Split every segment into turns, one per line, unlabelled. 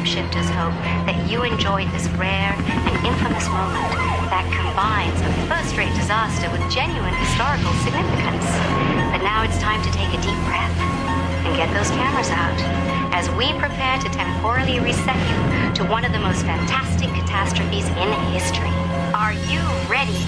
Timeshifters hope that you enjoyed this rare and infamous moment that combines a first-rate disaster with genuine historical significance. But now it's time to take a deep breath and get those cameras out as we prepare to temporally reset you to one of the most fantastic catastrophes in history. Are you ready?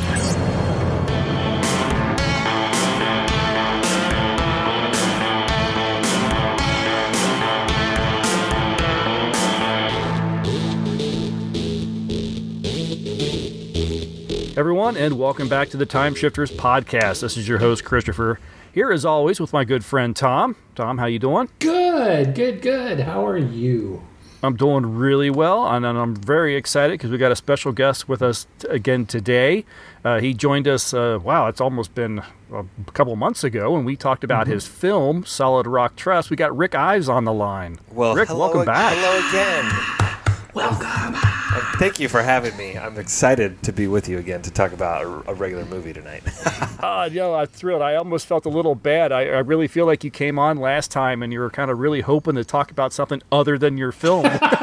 Everyone, and welcome back to the Time Shifters podcast. This is your host, Christopher, here as always with my good friend Tom. Tom, how you doing?
Good. How are you?
I'm doing really well, and I'm very excited because we got a special guest with us again today. He joined us, it's almost been a couple months ago, and we talked about his film, Solid Rock Trust. We got Rick Ives on the line.
Well,
Rick, welcome back.
Hello again.
Welcome.
Thank you for having me. I'm excited to be with you again to talk about a regular movie tonight.
I'm thrilled. I almost felt a little bad. I really feel like you came on last time and you were kind of really hoping to talk about something other than your film.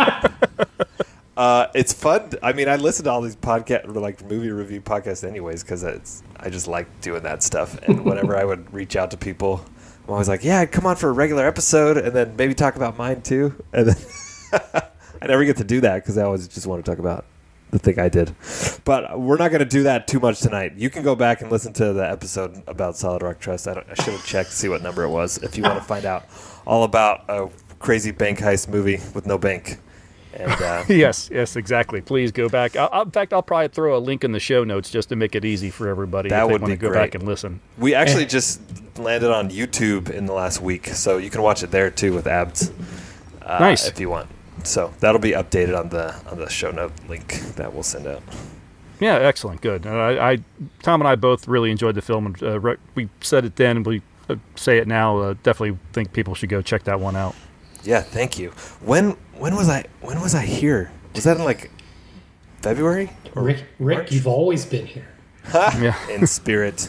It's fun. I mean, I listen to all these podcast or like movie review podcasts anyways because I just like doing that stuff. And whenever I would reach out to people, I'm always like, yeah, I'd come on for a regular episode and then maybe talk about mine too. And then I never get to do that because I always just want to talk about the thing I did. But we're not going to do that too much tonight. You can go back and listen to the episode about Solid Rock Trust. I should have checked to see what number it was if you want to find out all about a crazy bank heist movie with no bank. And,
yes, exactly. Please go back. In fact, I'll probably throw a link in the show notes just to make it easy for everybody
that
if they
would
want to
be
go
great.
back and listen.
We actually just landed on YouTube in the last week, so you can watch it there too with Abs.
Nice.
If you want. So that'll be updated on the show note link that we'll send out.
Yeah, excellent, good. Tom and I both really enjoyed the film, and we said it then, and we say it now. Definitely think people should go check that one out.
Yeah, thank you. When was I here? Was that in like February?
Rick,
March?
you've always been here.
Yeah.
In spirit.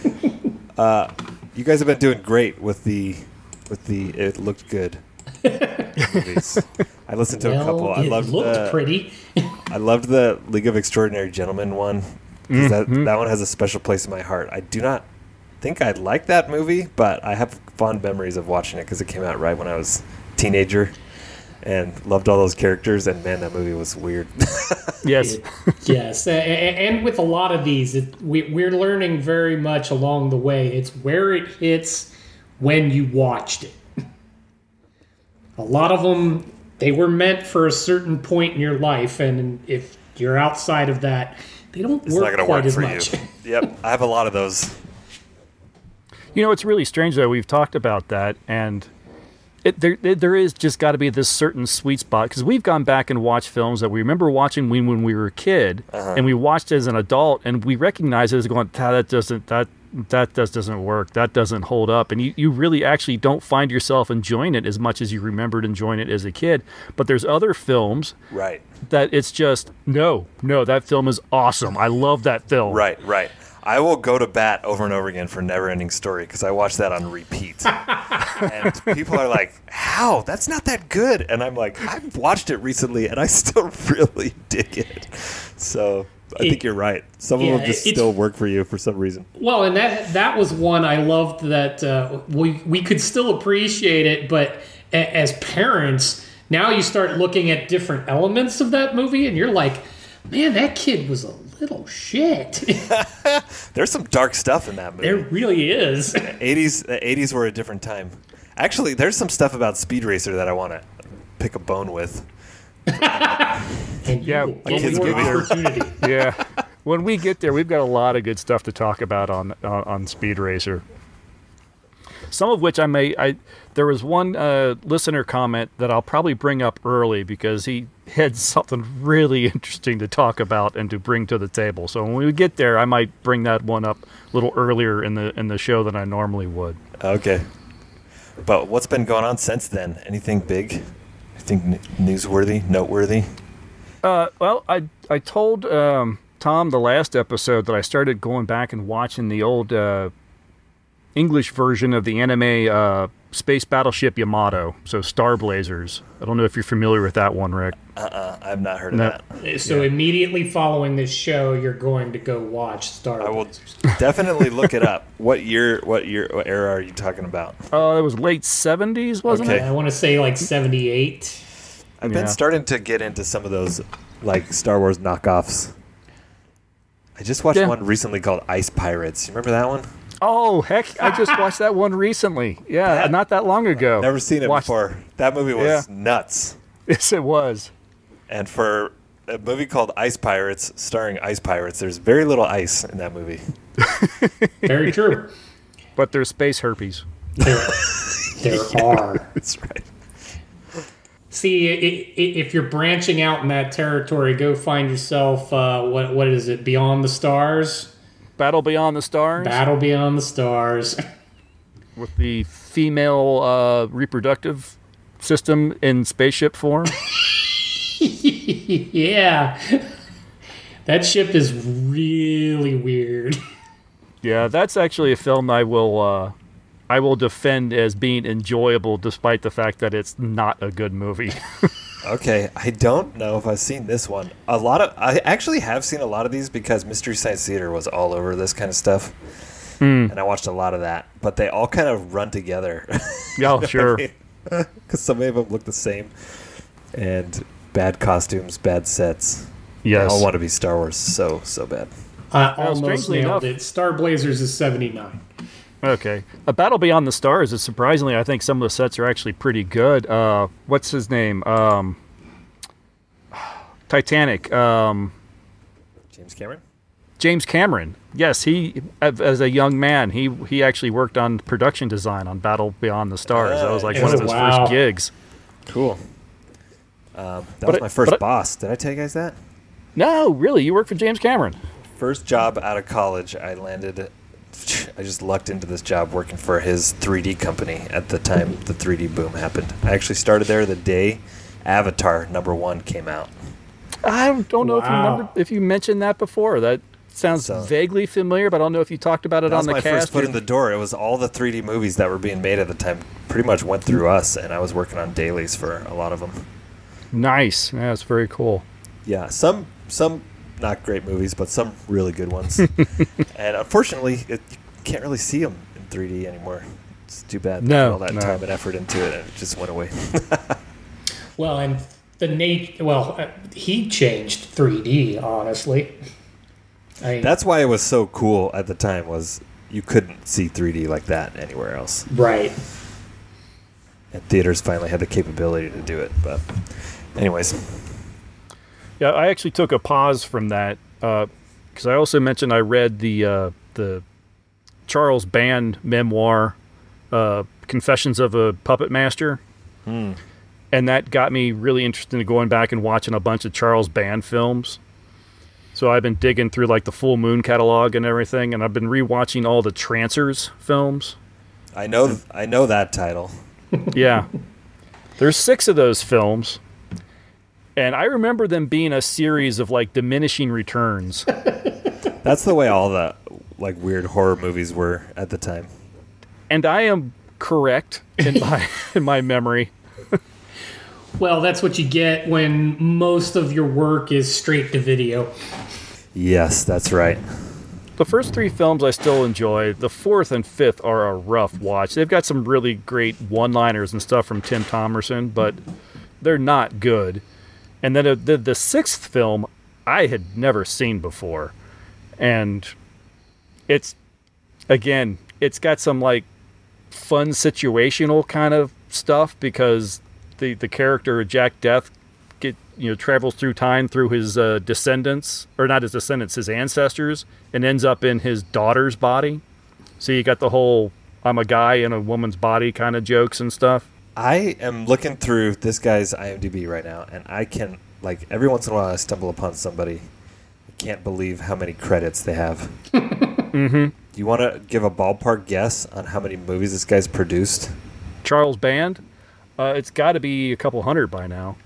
You guys have been doing great with the It Looked Good movies. I listened to a couple. I loved
pretty.
I loved the League of Extraordinary Gentlemen one. That one has a special place in my heart. I do not think I'd like that movie, but I have fond memories of watching it because it came out right when I was a teenager and loved all those characters. And man, that movie was weird.
Yes.
Yes. And with a lot of these, we're learning very much along the way. It's where it hits when you watched it. A lot of them, they were meant for a certain point in your life, and if you're outside of that, they don't
It's
work
not going to
quite
work
as
for
much.
you. Yep, I have a lot of those.
You know, it's really strange, though. We've talked about that, and there is just got to be this certain sweet spot, because we've gone back and watched films that we remember watching when we were a kid, and we watched as an adult, and we recognize it as going, that doesn't work, that doesn't hold up, and you really actually don't find yourself enjoying it as much as you remembered enjoying it as a kid. But there's other films
Right.
that it's just, no, that film is awesome. I love that film.
Right. I will go to bat over and over again for Neverending Story because I watch that on repeat. And people are like, how? That's not that good. And I'm like, I've watched it recently and I still really dig it. So I think you're right. Some of them just still work for you for some reason.
Well, and that was one I loved that we could still appreciate it, but as parents, now you start looking at different elements of that movie, and you're like, man, that kid was a little shit.
There's some dark stuff in that movie.
There really is.
The 80s were a different time. Actually, there's some stuff about Speed Racer that I want to pick a bone with.
And
Yeah,
you
when
get
we
your
get there.
opportunity.
Yeah. When we get there, we've got a lot of good stuff to talk about on Speed Racer. Some of which there was one listener comment that I'll probably bring up early because he had something really interesting to talk about and to bring to the table. So when we get there, I might bring that one up a little earlier in the show than I normally would.
Okay. But what's been going on since then? Anything big? Anything newsworthy, noteworthy?
Well, I told Tom the last episode that I started going back and watching the old English version of the anime Space Battleship Yamato, so Star Blazers. I don't know if you're familiar with that one, Rick.
I've not heard of that.
So immediately following this show, you're going to go watch Star Wars.
I will definitely look it up. What era are you talking about?
It was late 70s, wasn't
Okay.
it?
I want to say like 78.
I've been starting to get into some of those like Star Wars knockoffs. I just watched one recently called Ice Pirates. You remember that one?
Oh, heck, I just watched that one recently. Yeah, not that long ago.
Never seen it before. That movie was nuts.
Yes, it was.
And for a movie called Ice Pirates, starring ice pirates, there's very little ice in that movie.
Very true.
But there's space herpes.
There are.
That's right.
See, if you're branching out in that territory, go find yourself, what is it, Beyond the Stars?
Battle Beyond the Stars?
Battle Beyond the Stars.
With the female reproductive system in spaceship form?
Yeah. That ship is really weird.
Yeah, that's actually a film I will defend as being enjoyable despite the fact that it's not a good movie.
Okay, I don't know if I've seen this one. I actually have seen a lot of these because Mystery Science Theater was all over this kind of stuff. And I watched a lot of that, but they all kind of run together.
Oh, sure.
Because so many of them look the same. And bad costumes, bad sets.
Yes.
They all want to be Star Wars so bad.
Almost
strangely
nailed
enough-
it. Star Blazers is 79.
Okay. A Battle Beyond the Stars is surprisingly, I think some of the sets are actually pretty good. What's his name? Titanic.
James Cameron?
James Cameron. Yes, he, as a young man, he actually worked on production design on Battle Beyond the Stars. That was like one of his first gigs.
Cool. That was my first boss. Did I tell you guys that?
No, really, you worked for James Cameron.
First job out of college, I just lucked into this job working for his 3D company at the time the 3D boom happened. I actually started there the day Avatar #1 came out.
I don't know if you mentioned that before. That sounds vaguely familiar, but I don't know if you talked about it on the cast.
That was my first foot in the door. It was all the 3D movies that were being made at the time pretty much went through us, and I was working on dailies for a lot of them.
Nice. Yeah, that's very cool.
Yeah, some not great movies, but some really good ones. And unfortunately, you can't really see them in 3D anymore. It's too bad.
No,
all that time and effort into it, and it just went away.
Well, and he changed 3D, honestly.
That's why it was so cool at the time, was you couldn't see 3D like that anywhere else.
Right.
And theaters finally had the capability to do it. But anyways.
Yeah, I actually took a pause from that because I also mentioned I read the Charles Band memoir, Confessions of a Puppet Master. And that got me really interested in going back and watching a bunch of Charles Band films. So I've been digging through like the Full Moon catalog and everything, and I've been rewatching all the Trancers films.
I know that title.
Yeah. There's 6 of those films. And I remember them being a series of like diminishing returns.
That's the way all the like weird horror movies were at the time.
And I am correct in my memory.
Well, that's what you get when most of your work is straight to video.
Yes, that's right.
The first 3 films I still enjoy. The 4th and 5th are a rough watch. They've got some really great one-liners and stuff from Tim Thomerson, but they're not good. And then the 6th film I had never seen before. And it's got some like fun situational kind of stuff because the character Jack Death travels through time through his descendants, or not his descendants, his ancestors, and ends up in his daughter's body. So you got the whole I'm a guy in a woman's body kind of jokes and stuff.
I am looking through this guy's IMDb right now, and I can, like, every once in a while I stumble upon somebody. I can't believe how many credits they have.
Mm-hmm.
Do you want to give a ballpark guess on how many movies this guy's produced?
Charles Band? It's got to be a couple hundred by now.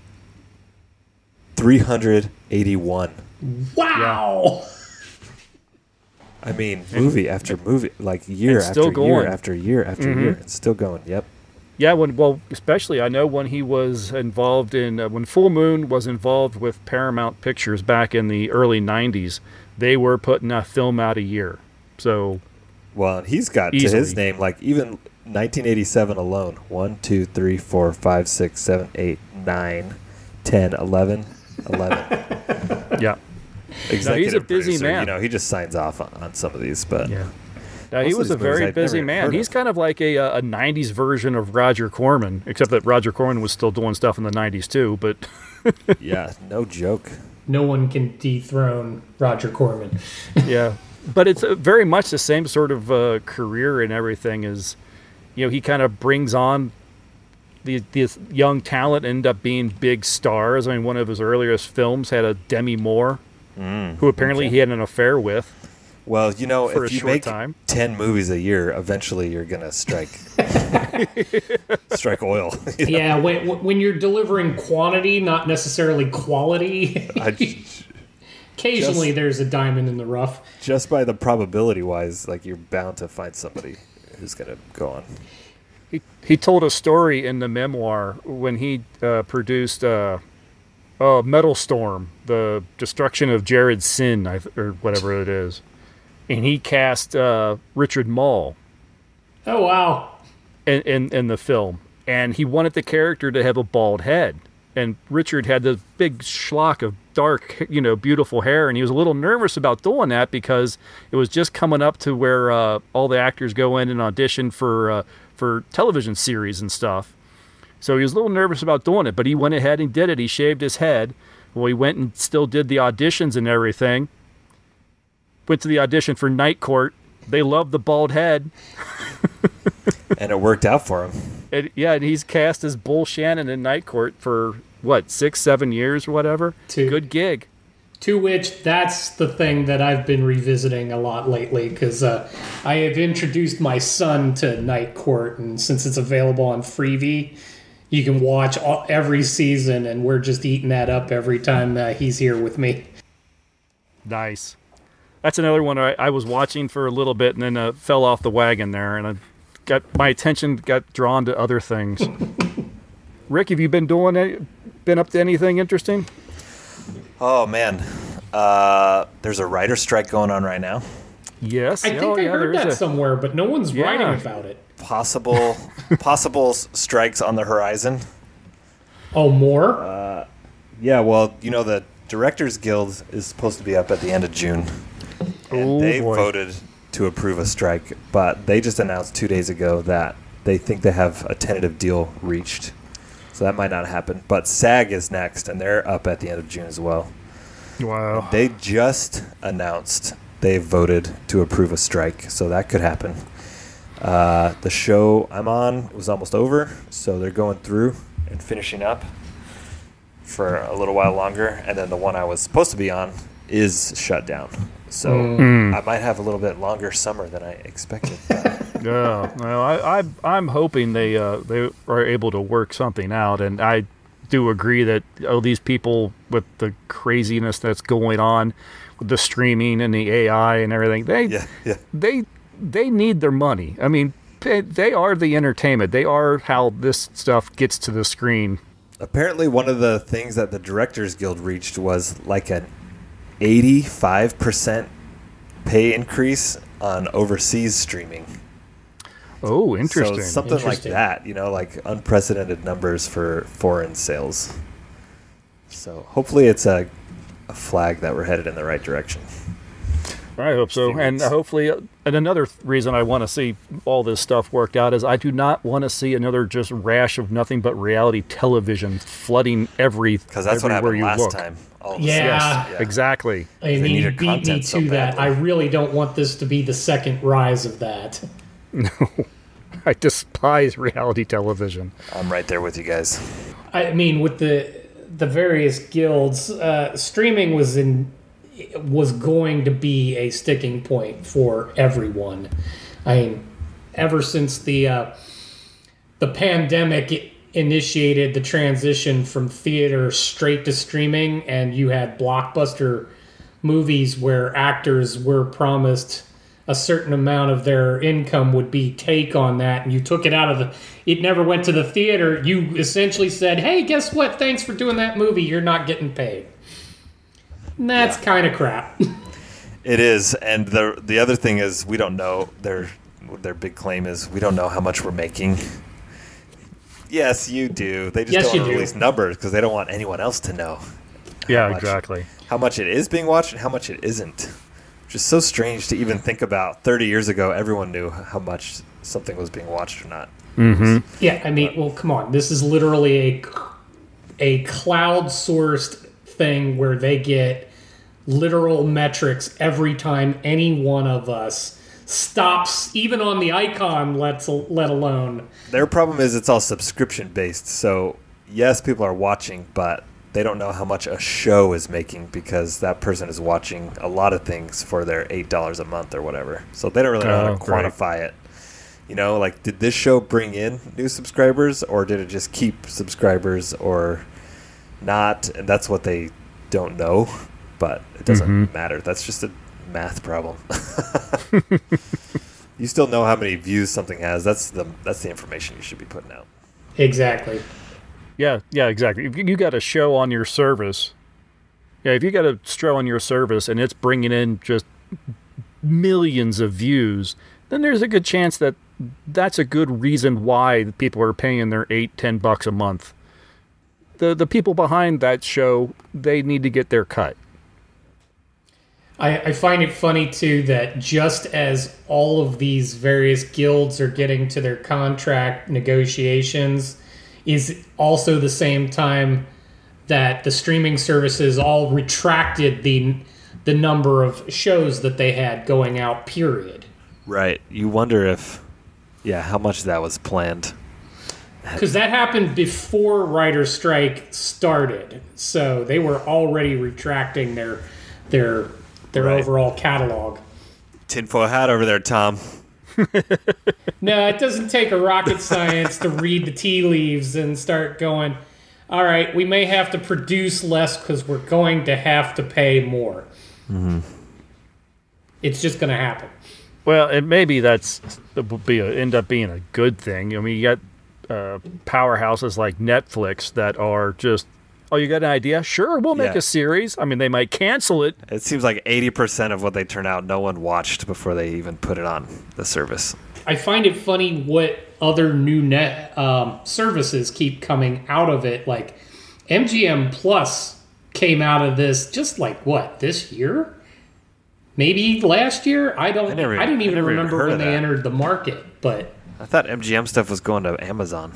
381.
Wow!
Yeah.
I mean, movie after movie, like year after year after year after year. It's still going, yep.
Yeah, especially I know when he was involved in when Full Moon was involved with Paramount Pictures back in the early '90s, they were putting a film out a year. So,
well, he's got easily. To his name, like even 1987 alone, 1, 2, 3, 4, 5, 6, 7, 8, 9, 10, 11.
Yeah,
executive
he's a busy
producer,
man.
You know, he just signs off on some of these, but
yeah. Now, he was a very busy man. He's kind of like a 90s version of Roger Corman, except that Roger Corman was still doing stuff in the 90s too. But
yeah, no joke.
No one can dethrone Roger Corman.
Yeah, but it's very much the same sort of career and everything. Is he kind of brings on this young talent, end up being big stars. I mean, one of his earliest films had a Demi Moore, who apparently he had an affair with.
Well, if you make 10 movies a year, eventually you're going to strike oil.
Yeah, when you're delivering quantity, not necessarily quality, occasionally there's a diamond in the rough.
Just by the probability-wise, like you're bound to find somebody who's going to go on.
He told a story in the memoir when he produced Metal Storm, the destruction of Jared Sin, or whatever it is. And he cast Richard Mall.
Oh, wow.
In the film. And he wanted the character to have a bald head. And Richard had this big schlock of dark, beautiful hair. And he was a little nervous about doing that because it was just coming up to where all the actors go in and audition for television series and stuff. So he was a little nervous about doing it. But he went ahead and did it. He shaved his head. Well, he went and still did the auditions and everything. Went to the audition for Night Court. They loved the bald head.
And it worked out for him.
And he's cast as Bull Shannon in Night Court for, 6-7 years or whatever? Good gig.
To which, that's the thing that I've been revisiting a lot lately, because I have introduced my son to Night Court, and since it's available on Freevee, you can watch every season, and we're just eating that up every time he's here with me.
Nice. That's another one I was watching for a little bit and then fell off the wagon there, and my attention got drawn to other things. Rick, have you been up to anything interesting?
Oh man, there's a writer's strike going on right now.
Yes,
I think I heard that somewhere, but no one's writing about it.
Possible strikes on the horizon.
Oh, more?
Yeah. Well, the Directors Guild is supposed to be up at the end of June. And they voted to approve a strike, but they just announced 2 days ago that they think they have a tentative deal reached. So that might not happen. But SAG is next, and they're up at the end of June as well.
Wow.
And they just announced they voted to approve a strike, so that could happen. The show I'm on was almost over, so they're going through and finishing up for a little while longer. And then the one I was supposed to be on is shut down. So I might have a little bit longer summer than I expected.
Yeah, well, I'm hoping they are able to work something out, and I do agree that these people with the craziness that's going on with the streaming and the AI and everything, they need their money. I mean, they are the entertainment. They are how this stuff gets to the screen.
Apparently, one of the things that the Directors Guild reached was like an 85% pay increase on overseas streaming.
Oh, interesting.
So something like that, like unprecedented numbers for foreign sales. So hopefully it's a flag that we're headed in the right direction.
I hope so. And hopefully, and another reason I want to see all this stuff worked out is I do not want to see another just rash of nothing but reality television flooding
because that's what happened last time.
Yeah, exactly.
I mean, you beat me to that. I really don't want this to be the second rise of that.
No, I despise reality television.
I'm right there with you guys.
I mean, with the various guilds, streaming was going to be a sticking point for everyone. I mean, ever since the pandemic initiated the transition from theater straight to streaming, and you had blockbuster movies where actors were promised a certain amount of their income would be take on that, and you took it out of it never went to the theater, you essentially said, hey, guess what? Thanks for doing that movie. You're not getting paid. And that's kind of crap.
It is. And the other thing is we don't know. Their big claim is we don't know how much we're making. Yes, you do. They just don't want to release numbers because they don't want anyone else to know.
Exactly.
How much it is being watched and how much it isn't. Which is so strange to even think about. 30 years ago, everyone knew how much something was being watched or not.
Mm-hmm.
Yeah, I mean, well, come on. This is literally a cloud-sourced thing where they get literal metrics every time any one of us stops, even on the icon, let alone.
Their problem is it's all subscription-based. So, yes, people are watching, but they don't know how much a show is making because that person is watching a lot of things for their $8 a month or whatever. So they don't really know how to quantify it. You know, like, did this show bring in new subscribers or did it just keep subscribers or not? And that's what they don't know, but it doesn't matter. That's just a math problem. You still know how many views something has. That's the information you should be putting out.
Exactly.
Yeah, exactly. If you got a show on your service, if you got a show on your service and it's bringing in just millions of views, then there's a good chance that that's a good reason why people are paying their $8-10 a month. The people behind that show, they need to get their cut.
I find it funny, too, that just as all of these various guilds are getting to their contract negotiations is also the same time that the streaming services all retracted the number of shows that they had going out, period.
Right. You wonder if, how much that was planned.
Because that happened before writer's strike started, so they were already retracting their overall catalog.
Tinfoil hat over there, Tom.
No, it doesn't take a rocket science to read the tea leaves and start going, all right, we may have to produce less because we're going to have to pay more. Mm-hmm. It's just going to happen.
Well, and maybe that will end up being a good thing. I mean, you got powerhouses like Netflix that are just, oh, you got an idea? Sure, we'll make a series. I mean, they might cancel it.
It seems like 80% of what they turn out, no one watched before they even put it on the service.
I find it funny what other new net services keep coming out of it. Like MGM Plus came out of this just like, what, this year? Maybe last year? I didn't even remember when they entered the market. But
I thought MGM stuff was going to Amazon.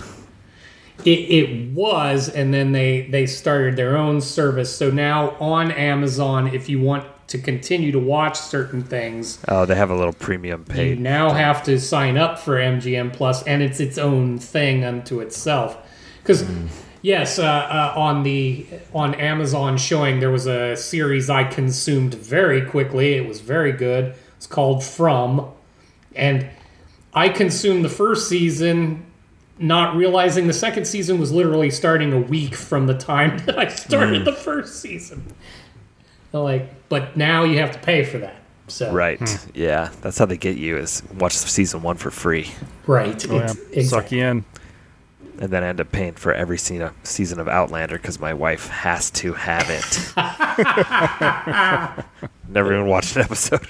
It was, and then they started their own service. So now on Amazon, if you want to continue to watch certain things... Oh,
they have a little premium page.
You now have to sign up for MGM Plus, and it's its own thing unto itself. Because, yes, on Amazon showing, there was a series I consumed very quickly. It was very good. It's called From. And I consumed the first season... not realizing the second season was literally starting a week from the time that I started the first season. But now you have to pay for that. So
right, yeah, that's how they get you is watch season 1 for free.
Right,
exactly. Suck you in,
and then I end up paying for every season of Outlander because my wife has to have it. Never even watched an episode.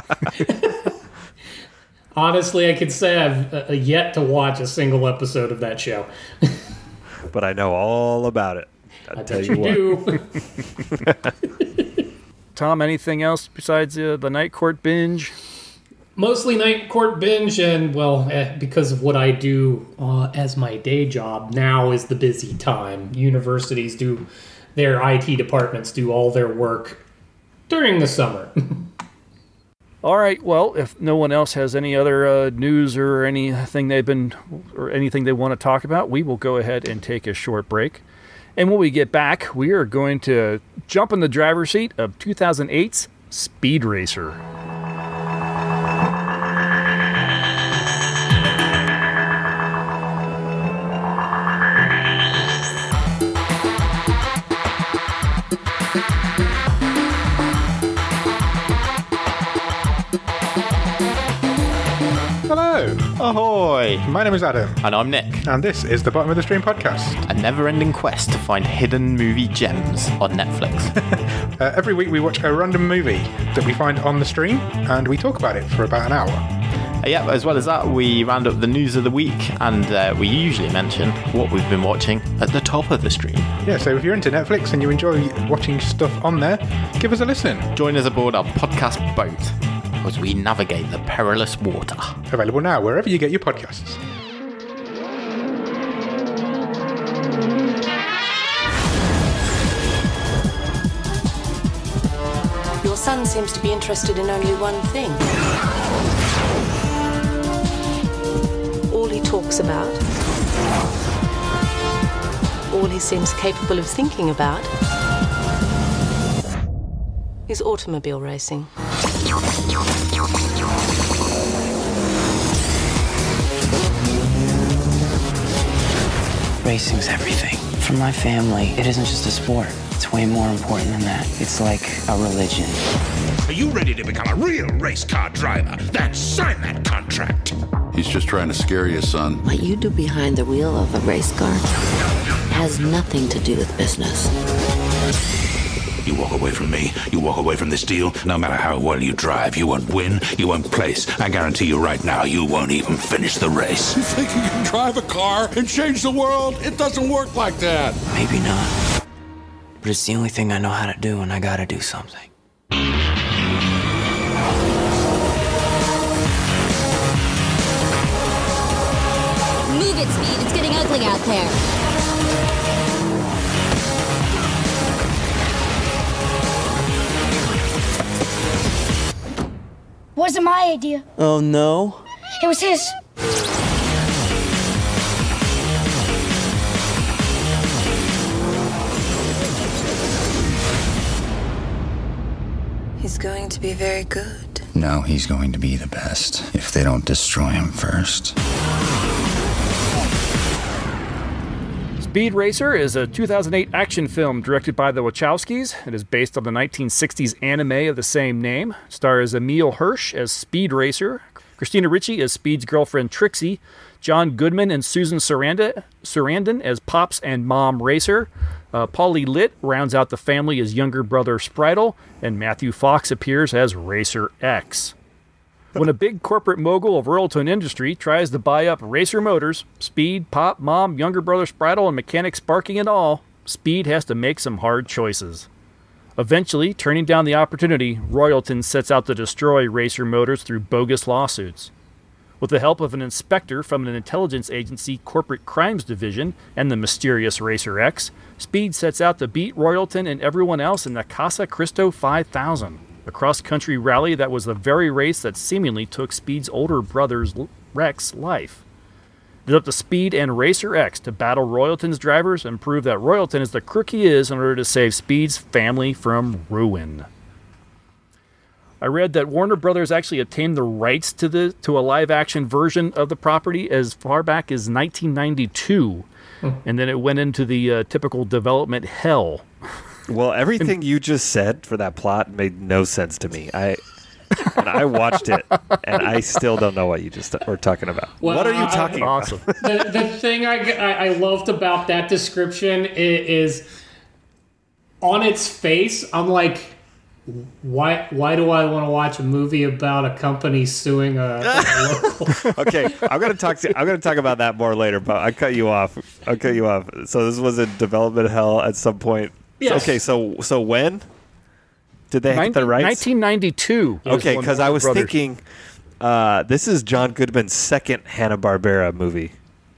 Honestly, I could say I've yet to watch a single episode of that show.
But I know all about it. I'll tell you what.
Tom, anything else besides the Night Court binge?
Mostly Night Court binge, and, because of what I do as my day job, now is the busy time. Universities do, their IT departments do all their work during the summer.
All right. Well, if no one else has any other news or anything anything they want to talk about, we will go ahead and take a short break. And when we get back, we are going to jump in the driver's seat of 2008's Speed Racer.
Ahoy!
My name is Adam.
And I'm Nick.
And this is the Bottom of the Stream podcast.
A never-ending quest to find hidden movie gems on Netflix.
Every week we watch a random movie that we find on the stream, and we talk about it for about an hour.
Yeah, as well as that, we round up the news of the week, and we usually mention what we've been watching at the top of the stream.
Yeah, so if you're into Netflix and you enjoy watching stuff on there, give us a listen.
Join us aboard our podcast boat as we navigate the perilous water.
Available now wherever you get your podcasts.
Your son seems to be interested in only one thing. All he talks about, all he seems capable of thinking about, is automobile racing.
Racing's everything. For my family, it isn't just a sport. It's way more important than that. It's like a religion.
Are you ready to become a real race car driver? Then sign that contract.
He's just trying to scare you, son.
What you do behind the wheel of a race car has nothing to do with business.
You walk away from me, you walk away from this deal, no matter how well you drive, you won't win, you won't place. I guarantee you right now, you won't even finish the race.
You think you can drive a car and change the world? It doesn't work like that.
Maybe not. But it's the only thing I know how to do, and I gotta do something.
Move it, Speed. It's getting ugly out there.
Wasn't my idea.
Oh, no?
It was his.
He's going to be very good.
No, he's going to be the best if they don't destroy him first.
Speed Racer is a 2008 action film directed by the Wachowskis. It is based on the 1960s anime of the same name. It stars Emile Hirsch as Speed Racer, Christina Ricci as Speed's girlfriend Trixie, John Goodman and Susan Sarandon as Pops and Mom Racer, Paulie Litt rounds out the family as younger brother Spritle, and Matthew Fox appears as Racer X. When a big corporate mogul of Royalton Industry tries to buy up Racer Motors, Speed, Pop, Mom, younger brother Spritle, and mechanic Sparky and all, Speed has to make some hard choices. Eventually, turning down the opportunity, Royalton sets out to destroy Racer Motors through bogus lawsuits. With the help of an inspector from an intelligence agency corporate crimes division and the mysterious Racer X, Speed sets out to beat Royalton and everyone else in the Casa Cristo 5000. A cross-country rally that was the very race that seemingly took Speed's older brother's Rex's life. It is up to Speed and Racer X to battle Royalton's drivers and prove that Royalton is the crook he is in order to save Speed's family from ruin. I read that Warner Brothers actually obtained the rights to a live-action version of the property as far back as 1992, and then it went into the typical development hell.
Well, everything you just said for that plot made no sense to me. I watched it, and I still don't know what you just were talking about.
Well,
what are you talking about?
Awesome.
The thing I loved about that description is on its face, I'm like, why do I want to watch a movie about a company suing a local?
Okay, I'm gonna talk about that more later, but I cut you off. So this was in development hell at some point.
Yes.
Okay, so when did they get the rights?
1992.
Okay, because I was thinking this is John Goodman's second Hanna-Barbera movie.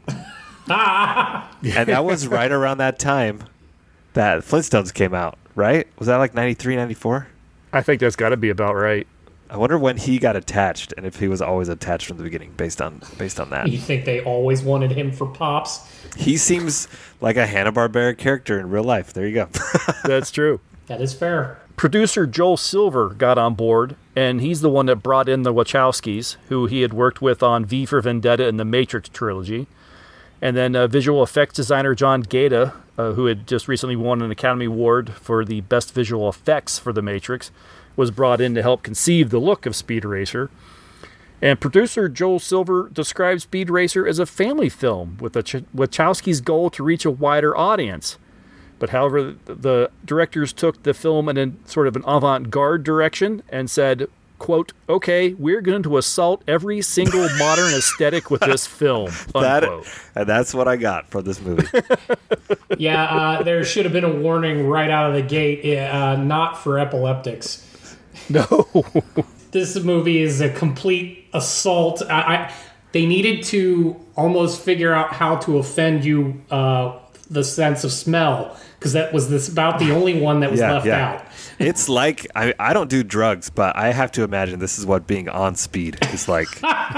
And that was right around that time that Flintstones came out, right? Was that like 93, 94?
I think that's got to be about right.
I wonder when he got attached and if he was always attached from the beginning based on that.
You think they always wanted him for Pops?
He seems like a Hanna-Barbera character in real life. There you go.
That's true.
That is fair.
Producer Joel Silver got on board, and he's the one that brought in the Wachowskis, who he had worked with on V for Vendetta and the Matrix trilogy. And then visual effects designer John Gaeta, who had just recently won an Academy Award for the best visual effects for the Matrix, was brought in to help conceive the look of Speed Racer. And producer Joel Silver describes Speed Racer as a family film with Wachowski's goal to reach a wider audience. But however, the directors took the film in a sort of an avant-garde direction and said, quote, okay, we're going to assault every single modern aesthetic with this film, unquote.
And that's what I got from this movie.
Yeah, there should have been a warning right out of the gate, not for epileptics.
No.
This movie is a complete assault. They needed to almost figure out how to offend you, the sense of smell, because that was about the only one that was left out.
It's like, I don't do drugs, but I have to imagine this is what being on speed is like.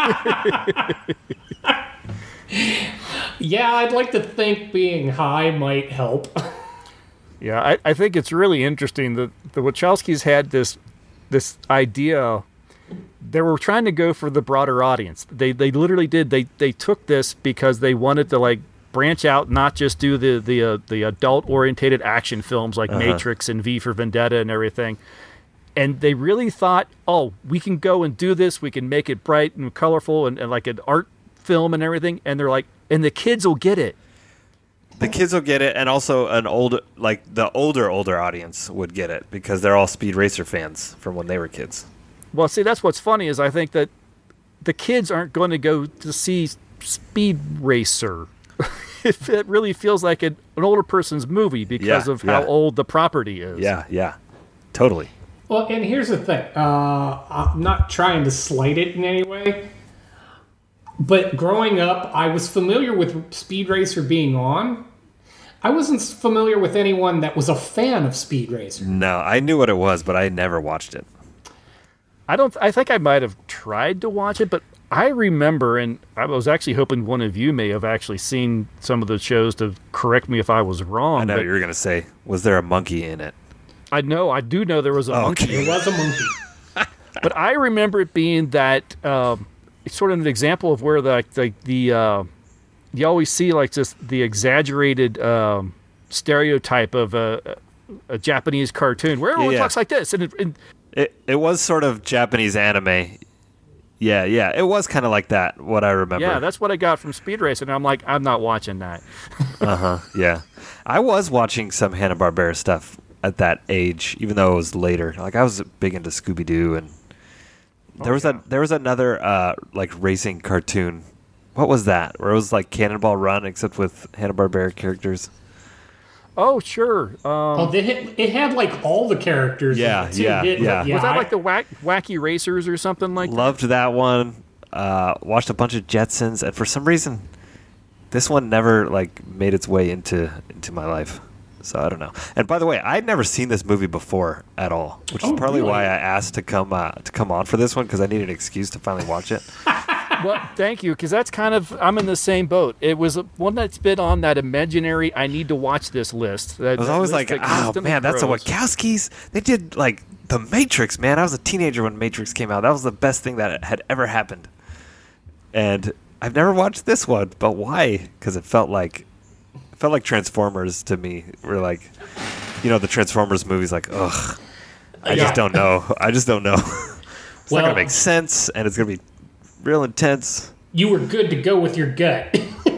Yeah, I'd like to think being high might help.
Yeah, I think it's really interesting that the Wachowskis had this idea. They were trying to go for the broader audience. They literally did. They took this because they wanted to like branch out, not just do the adult orientated action films like Matrix and V for Vendetta and everything. And they really thought, oh, we can go and do this. We can make it bright and colorful and like an art film and everything. And they're like, and the kids will get it.
The kids will get it, and also the older audience would get it because they're all Speed Racer fans from when they were kids.
Well, see, that's what's funny is I think that the kids aren't going to go to see Speed Racer. It really feels like an older person's movie because of how old the property is.
Yeah, totally.
Well, and here's the thing. I'm not trying to slight it in any way, but growing up, I was familiar with Speed Racer being on. I wasn't familiar with anyone that was a fan of Speed Racer.
No, I knew what it was, but I never watched it.
I think I might have tried to watch it, but I remember, and I was actually hoping one of you may have actually seen some of the shows to correct me if I was wrong.
I know what you were going to say. Was there a monkey in it?
I do know there was a monkey.
There was a monkey.
But I remember it being that it's sort of an example of where you always see like just the exaggerated stereotype of a Japanese cartoon where everyone talks like this, and
it was sort of Japanese anime. Yeah, it was kind of like that, what I remember.
Yeah, that's what I got from Speed Racer, and I'm like, I'm not watching that.
Yeah. I was watching some Hanna-Barbera stuff at that age, even though it was later. Like, I was big into Scooby-Doo, and there was another, like, racing cartoon. What was that? Where it was like Cannonball Run, except with Hanna-Barbera characters.
Oh, sure.
It had like all the characters.
Yeah.
Was that like the Wacky Racers or something like that?
Loved that one. Watched a bunch of Jetsons, and for some reason, this one never like made its way into my life. So I don't know. And by the way, I'd never seen this movie before at all, which is partly why I asked to come on for this one, because I needed an excuse to finally watch it.
Well, thank you, because that's kind of, I'm in the same boat. It was one that's been on that imaginary, I need to watch this list.
I was always like, oh man, that's the Wachowskis. They did like The Matrix, man. I was a teenager when Matrix came out. That was the best thing that had ever happened. And I've never watched this one, but why? Because it felt like Transformers to me. We're like, the Transformers movies, like, ugh. I just don't know. It's not going to make sense, and it's going to be real intense.
You were good to go with your gut.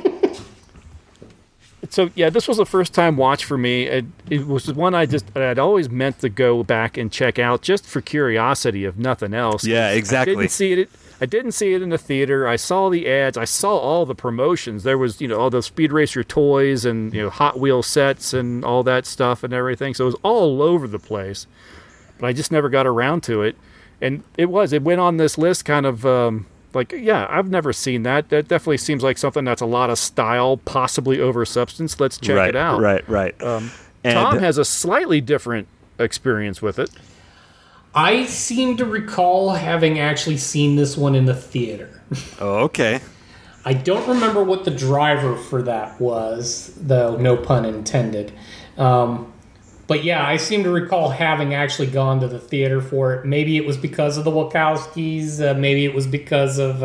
So, yeah, this was a first-time watch for me. It was one I'd always meant to go back and check out just for curiosity, if nothing else.
Yeah, exactly.
I didn't see it in the theater. I saw the ads. I saw all the promotions. There was, all the Speed Racer toys and, Hot Wheel sets and all that stuff and everything. So it was all over the place. But I just never got around to it. And it went on this list kind of I've never seen that. That definitely seems like something that's a lot of style, possibly over substance. Let's check it out.
Right.
Tom has a slightly different experience with it.
I seem to recall having actually seen this one in the theater.
Oh, okay.
I don't remember what the driver for that was, though, no pun intended. But yeah, I seem to recall having actually gone to the theater for it. Maybe it was because of the Wachowskis. Maybe it was because of,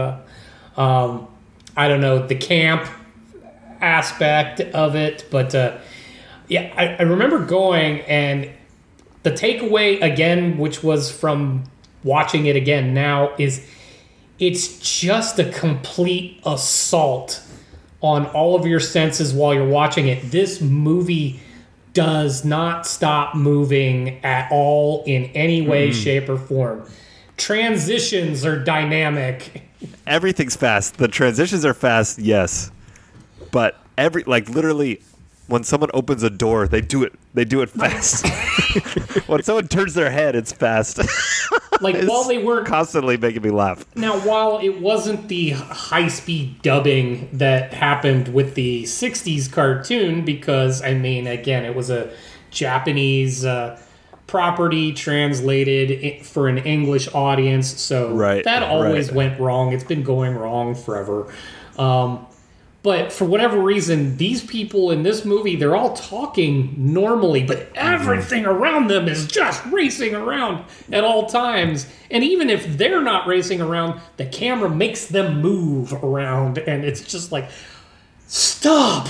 I don't know, the camp aspect of it. But I remember going, and the takeaway, again, which was from watching it again now, is it's just a complete assault on all of your senses while you're watching it. This movie does not stop moving at all in any way, shape, or form. Transitions are dynamic.
Everything's fast. The transitions are fast, yes. But literally, when someone opens a door, they do it fast. When someone turns their head, it's fast.
While they were
constantly making me laugh.
Now, while it wasn't the high-speed dubbing that happened with the 60s cartoon, because, I mean, again, it was a Japanese property translated for an English audience, so that always went wrong. It's been going wrong forever. But for whatever reason, these people in this movie, they're all talking normally, but everything around them is just racing around at all times. And even if they're not racing around, the camera makes them move around. And it's just like, stop.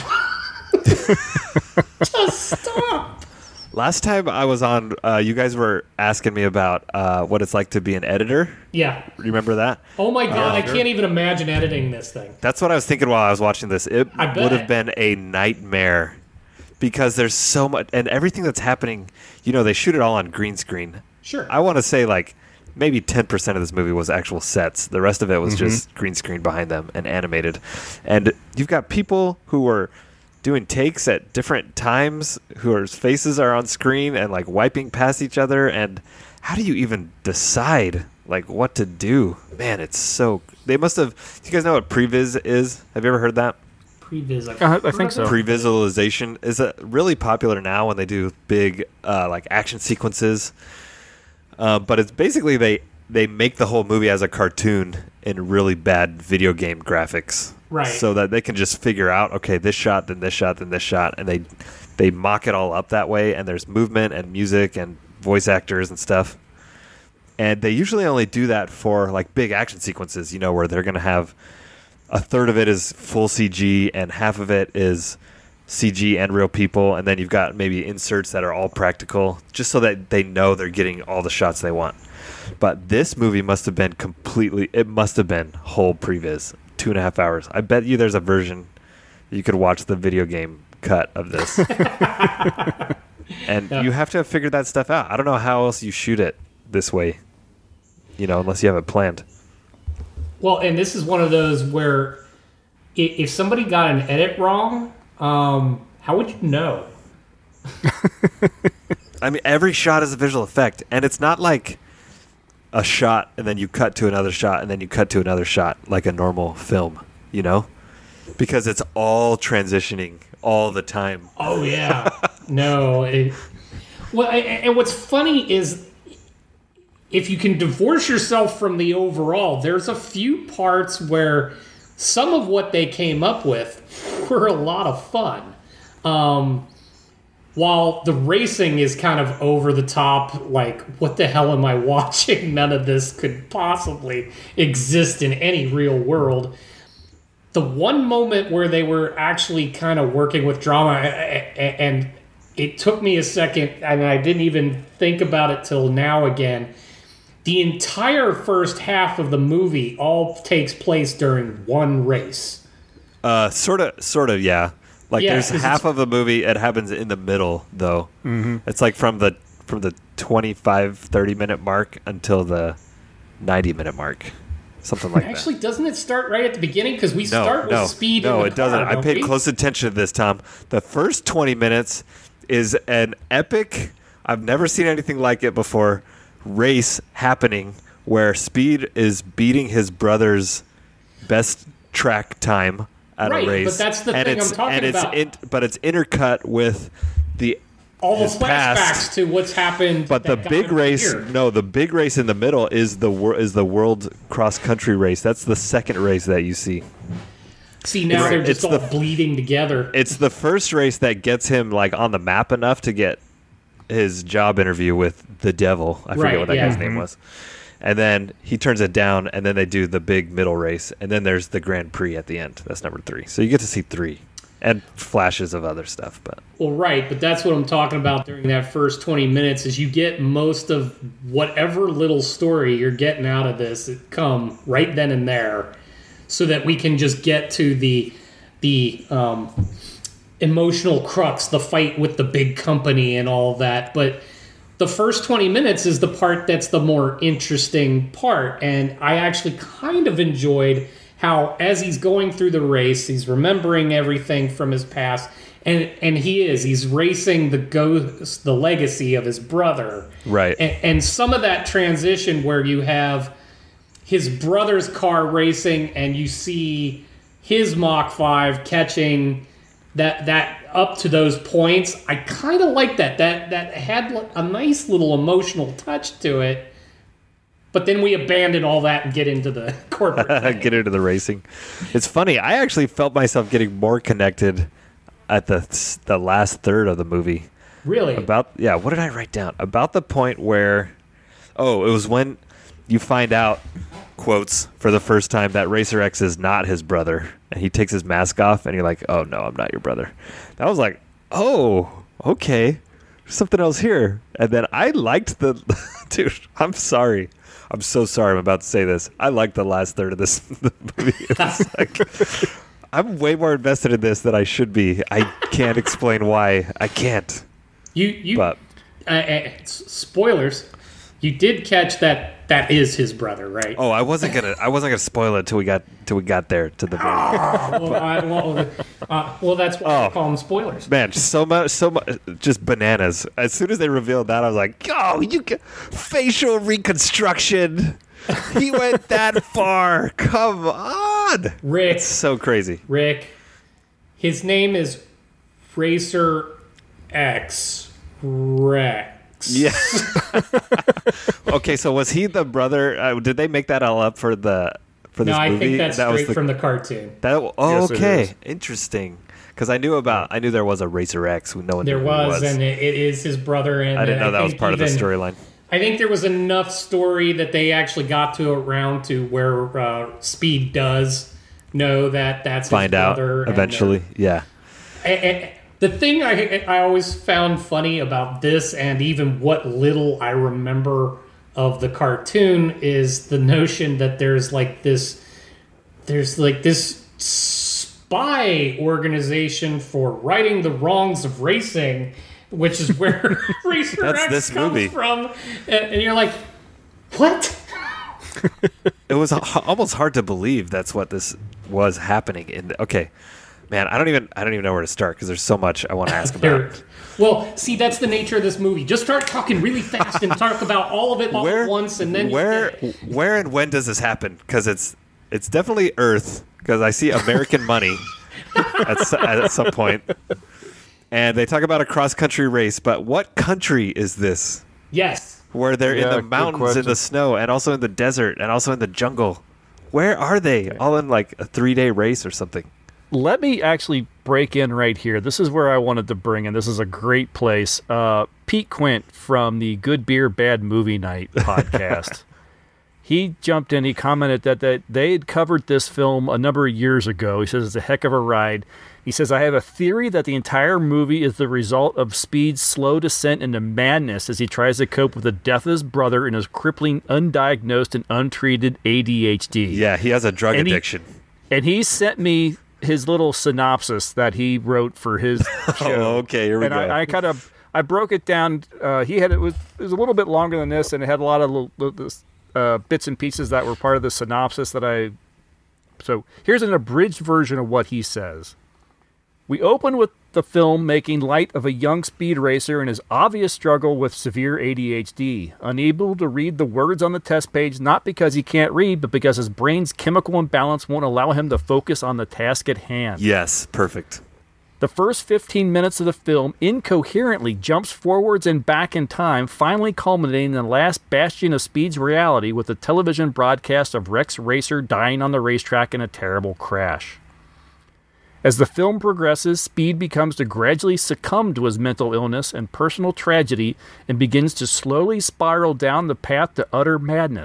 Just stop.
Last time I was on, you guys were asking me about what it's like to be an editor.
Yeah.
Remember that?
Oh my God, I can't even imagine editing this thing.
That's what I was thinking while I was watching this. It would have been a nightmare because there's so much, and everything that's happening, they shoot it all on green screen.
Sure.
I want to say maybe 10% of this movie was actual sets. The rest of it was just green screen behind them and animated. And you've got people who were doing takes at different times whose faces are on screen and wiping past each other, and how do you even decide what to do? Man, it's so they must have. Do you guys know what previs is? Have you ever heard that?
Previs,
I think so.
Previsualization is really popular now when they do big action sequences, but it's basically they make the whole movie as a cartoon in really bad video game graphics.
Right.
So that they can just figure out, okay, this shot, then this shot, then this shot, and they mock it all up that way, and there's movement and music and voice actors and stuff. And they usually only do that for big action sequences, where they're going to have a third of it is full CG and half of it is CG and real people, and then you've got maybe inserts that are all practical, just so that they know they're getting all the shots they want. But this movie must have been whole previs. 2.5 hours. I bet you there's a version you could watch the video game cut of this. And you have to have figured that stuff out. I don't know how else you shoot it this way, unless you have it planned.
Well, and this is one of those where if somebody got an edit wrong, how would you know?
I mean, every shot is a visual effect, and it's not like a shot and then you cut to another shot and then you cut to another shot like a normal film, because it's all transitioning all the time.
Oh yeah. No. And what's funny is if you can divorce yourself from the overall, there's a few parts where some of what they came up with were a lot of fun. While the racing is kind of over the top, what the hell am I watching? None of this could possibly exist in any real world. The one moment where they were actually kind of working with drama, and it took me a second, and I didn't even think about it till now again. The entire first half of the movie all takes place during one race.
Sort of, yeah. There's half of the movie, it happens in the middle, though. Mm-hmm. It's from the 25-30 minute mark until the 90-minute mark. Something like that.
Actually, doesn't it start right at the beginning? Because we start with speed in the car.
No, it doesn't. I paid close attention to this, Tom. The first 20 minutes is an epic, I've never seen anything like it before, race happening where Speed is beating his brother's best track time at a race.
But that's the thing I'm talking about.
But it's intercut with
all the flashbacks to what's happened.
But the big race, the big race in the middle is the world cross country race. That's the second race that you see.
See, now they're just all bleeding together.
It's the first race that gets him on the map enough to get his job interview with the devil. I forget what that guy's name was. And then he turns it down, and then they do the big middle race, and then there's the Grand Prix at the end. That's number 3. So you get to see 3. and flashes of other stuff. But
Well, right, but that's what I'm talking about during that first 20 minutes is you get most of whatever little story you're getting out of this come right then and there so that we can just get to the emotional crux, the fight with the big company and all that. But the first 20 minutes is the part that's the more interesting part. And I actually kind of enjoyed how as he's going through the race, he's remembering everything from his past. And he's racing the legacy of his brother.
Right.
And some of that transition where you have his brother's car racing and you see his Mach 5 catching that up to those points, I kind of like that. That had a nice little emotional touch to it. But then we abandon all that and get into the corporate thing.
Get into the racing. It's funny. I actually felt myself getting more connected at the last third of the movie.
Really?
What did I write down? About the point where, it was when you find out, quotes, for the first time that Racer X is not his brother. And he takes his mask off and you're like, oh no, I'm not your brother. That was like, oh, okay. There's something else here. And then I liked dude, I'm sorry. I'm so sorry I'm about to say this. I liked the last third of this movie. It was like, I'm way more invested in this than I should be. I can't explain why. I can't. But
spoilers. You did catch that is his brother, right?
Oh, I wasn't gonna spoil it till we got there to the very.
Well, that's why I call them spoilers.
Man, so much, just bananas. As soon as they revealed that, I was like, "Oh, you get facial reconstruction." He went that far. Come on,
Rick.
It's so crazy.
Rick, his name is Racer X. Rex.
Yeah. Okay, so was he the brother? Did they make that all up for this movie?
No, I think that's straight from the cartoon.
Yes, okay, interesting. Because I knew there was a Racer X. No one
there
knew who
was, and it is his brother. And
I didn't know that was part of the storyline.
I think there was enough story that they actually got to around to where Speed does know that that's
find
his
out
brother
eventually. Yeah.
And the thing I always found funny about this, and even what little I remember of the cartoon, is the notion that there's this spy organization for righting the wrongs of racing, which is where Racer X comes from, and you're like, what?
It was almost hard to believe that's what this was happening. Okay. Man, I don't even know where to start because there's so much I want to ask about.
Well, see, that's the nature of this movie. Just start talking really fast and talk about all of it at once, and then
where and when does this happen? Because it's definitely Earth. Because I see American money at some point, and they talk about a cross country race. But what country is this?
Yes,
where they're in the mountains, in the snow, and also in the desert, and also in the jungle. Where are they? All in like a 3-day race or something.
Let me actually break in right here. This is where I wanted to bring in. This is a great place. Pete Quint from the Good Beer, Bad Movie Night podcast. He jumped in. He commented that they had covered this film a number of years ago. He says it's a heck of a ride. He says, I have a theory that the entire movie is the result of Speed's slow descent into madness as he tries to cope with the death of his brother and his crippling, undiagnosed, and untreated ADHD.
Yeah, he has a drug addiction.
And he sent me his little synopsis that he wrote for his show.
Oh, okay, here we go.
I broke it down. It was a little bit longer than this, and it had a lot of bits and pieces that were part of the synopsis So here's an abridged version of what he says. We open with the film making light of a young speed racer and his obvious struggle with severe ADHD, unable to read the words on the test page, not because he can't read, but because his brain's chemical imbalance won't allow him to focus on the task at hand.
Yes, perfect.
The first 15 minutes of the film incoherently jumps forwards and back in time, finally culminating in the last bastion of Speed's reality with the television broadcast of Rex Racer dying on the racetrack in a terrible crash. As the film progresses, Speed becomes to gradually succumb to his mental illness and personal tragedy and begins to slowly spiral down the path to utter madness.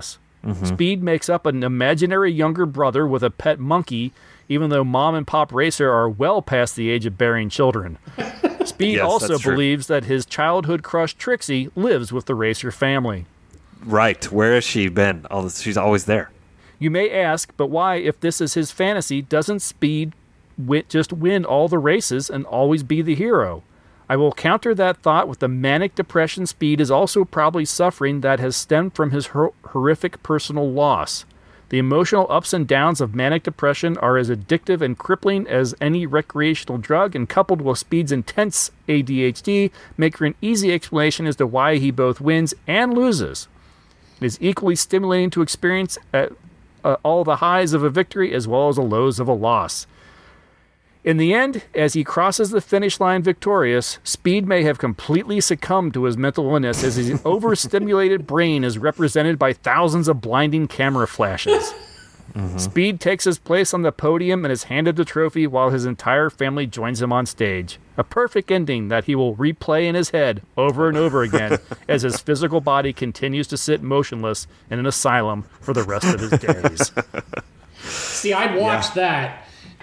Speed makes up an imaginary younger brother with a pet monkey, even though Mom and Pop Racer are well past the age of bearing children. Speed also believes that his childhood crush Trixie lives with the Racer family.
Right. Where has she been? She's always there.
You may ask, but why, if this is his fantasy, doesn't Speed just win all the races and always be the hero? I will counter that thought with the manic depression Speed is also probably suffering that has stemmed from his horrific personal loss. The emotional ups and downs of manic depression are as addictive and crippling as any recreational drug, and coupled with Speed's intense ADHD, make for an easy explanation as to why he both wins and loses. It is equally stimulating to experience all the highs of a victory as well as the lows of a loss. In the end, as he crosses the finish line victorious, Speed may have completely succumbed to his mental illness as his overstimulated brain is represented by thousands of blinding camera flashes. Speed takes his place on the podium and is handed the trophy while his entire family joins him on stage. A perfect ending that he will replay in his head over and over again as his physical body continues to sit motionless in an asylum for the rest of his days.
See, I'd watch that.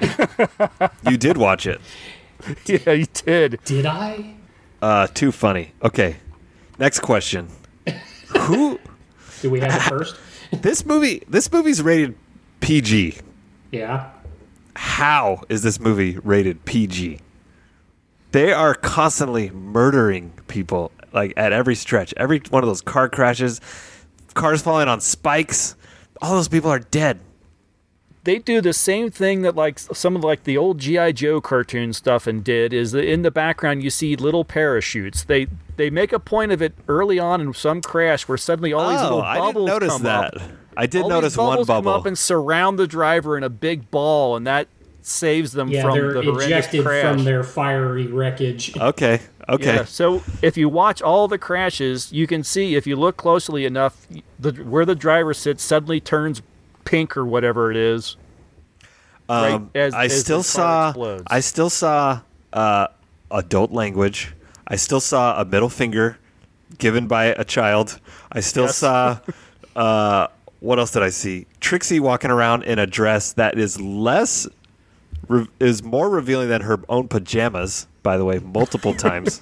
You did watch it.
Yeah, you did.
Did I?
Too funny. Okay. Next question. Who
do we have it first?
This movie's rated PG.
Yeah.
How is this movie rated PG? They are constantly murdering people, like at every stretch. Every one of those car crashes, cars falling on spikes, all those people are dead.
They do the same thing that like some of like the old G.I. Joe cartoon stuff and did, is that in the background you see little parachutes. They make a point of it early on in some crash where suddenly all these little bubbles
I didn't notice
come
that.
up.
I did
all
notice
these bubbles
one bubble
come up and surround the driver in a big ball, and that saves them from
they're
the horrendous
ejected
crash.
from their fiery wreckage.
Okay.
Yeah, so if you watch all the crashes, you can see if you look closely enough, where the driver sits suddenly turns pink or whatever it is. Right,
I still saw adult language. I still saw a middle finger given by a child. I still saw what else did I see? Trixie walking around in a dress that is more revealing than her own pajamas, by the way, multiple times.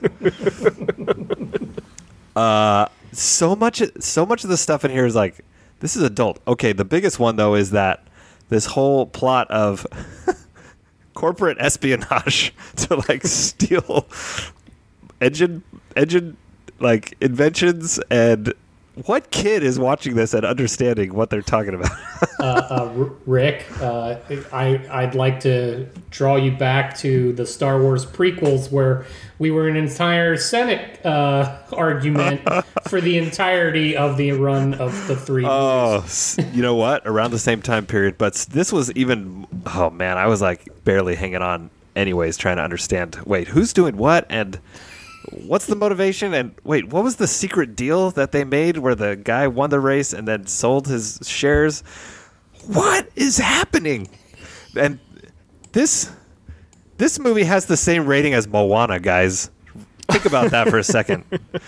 So much of the stuff in here is like, this is adult. Okay, the biggest one though is that this whole plot of corporate espionage to like steal engine like inventions, and what kid is watching this and understanding what they're talking about?
Rick, I'd like to draw you back to the Star Wars prequels where we were in an entire Senate argument for the entirety of the run of the three movies.
You know what? Around the same time period. But this was even... Oh, man. I was like barely hanging on anyways, trying to understand, wait, who's doing what? And what's the motivation? And wait, what was the secret deal that they made where the guy won the race and then sold his shares? What is happening? And this movie has the same rating as Moana, guys. Think about that for a second.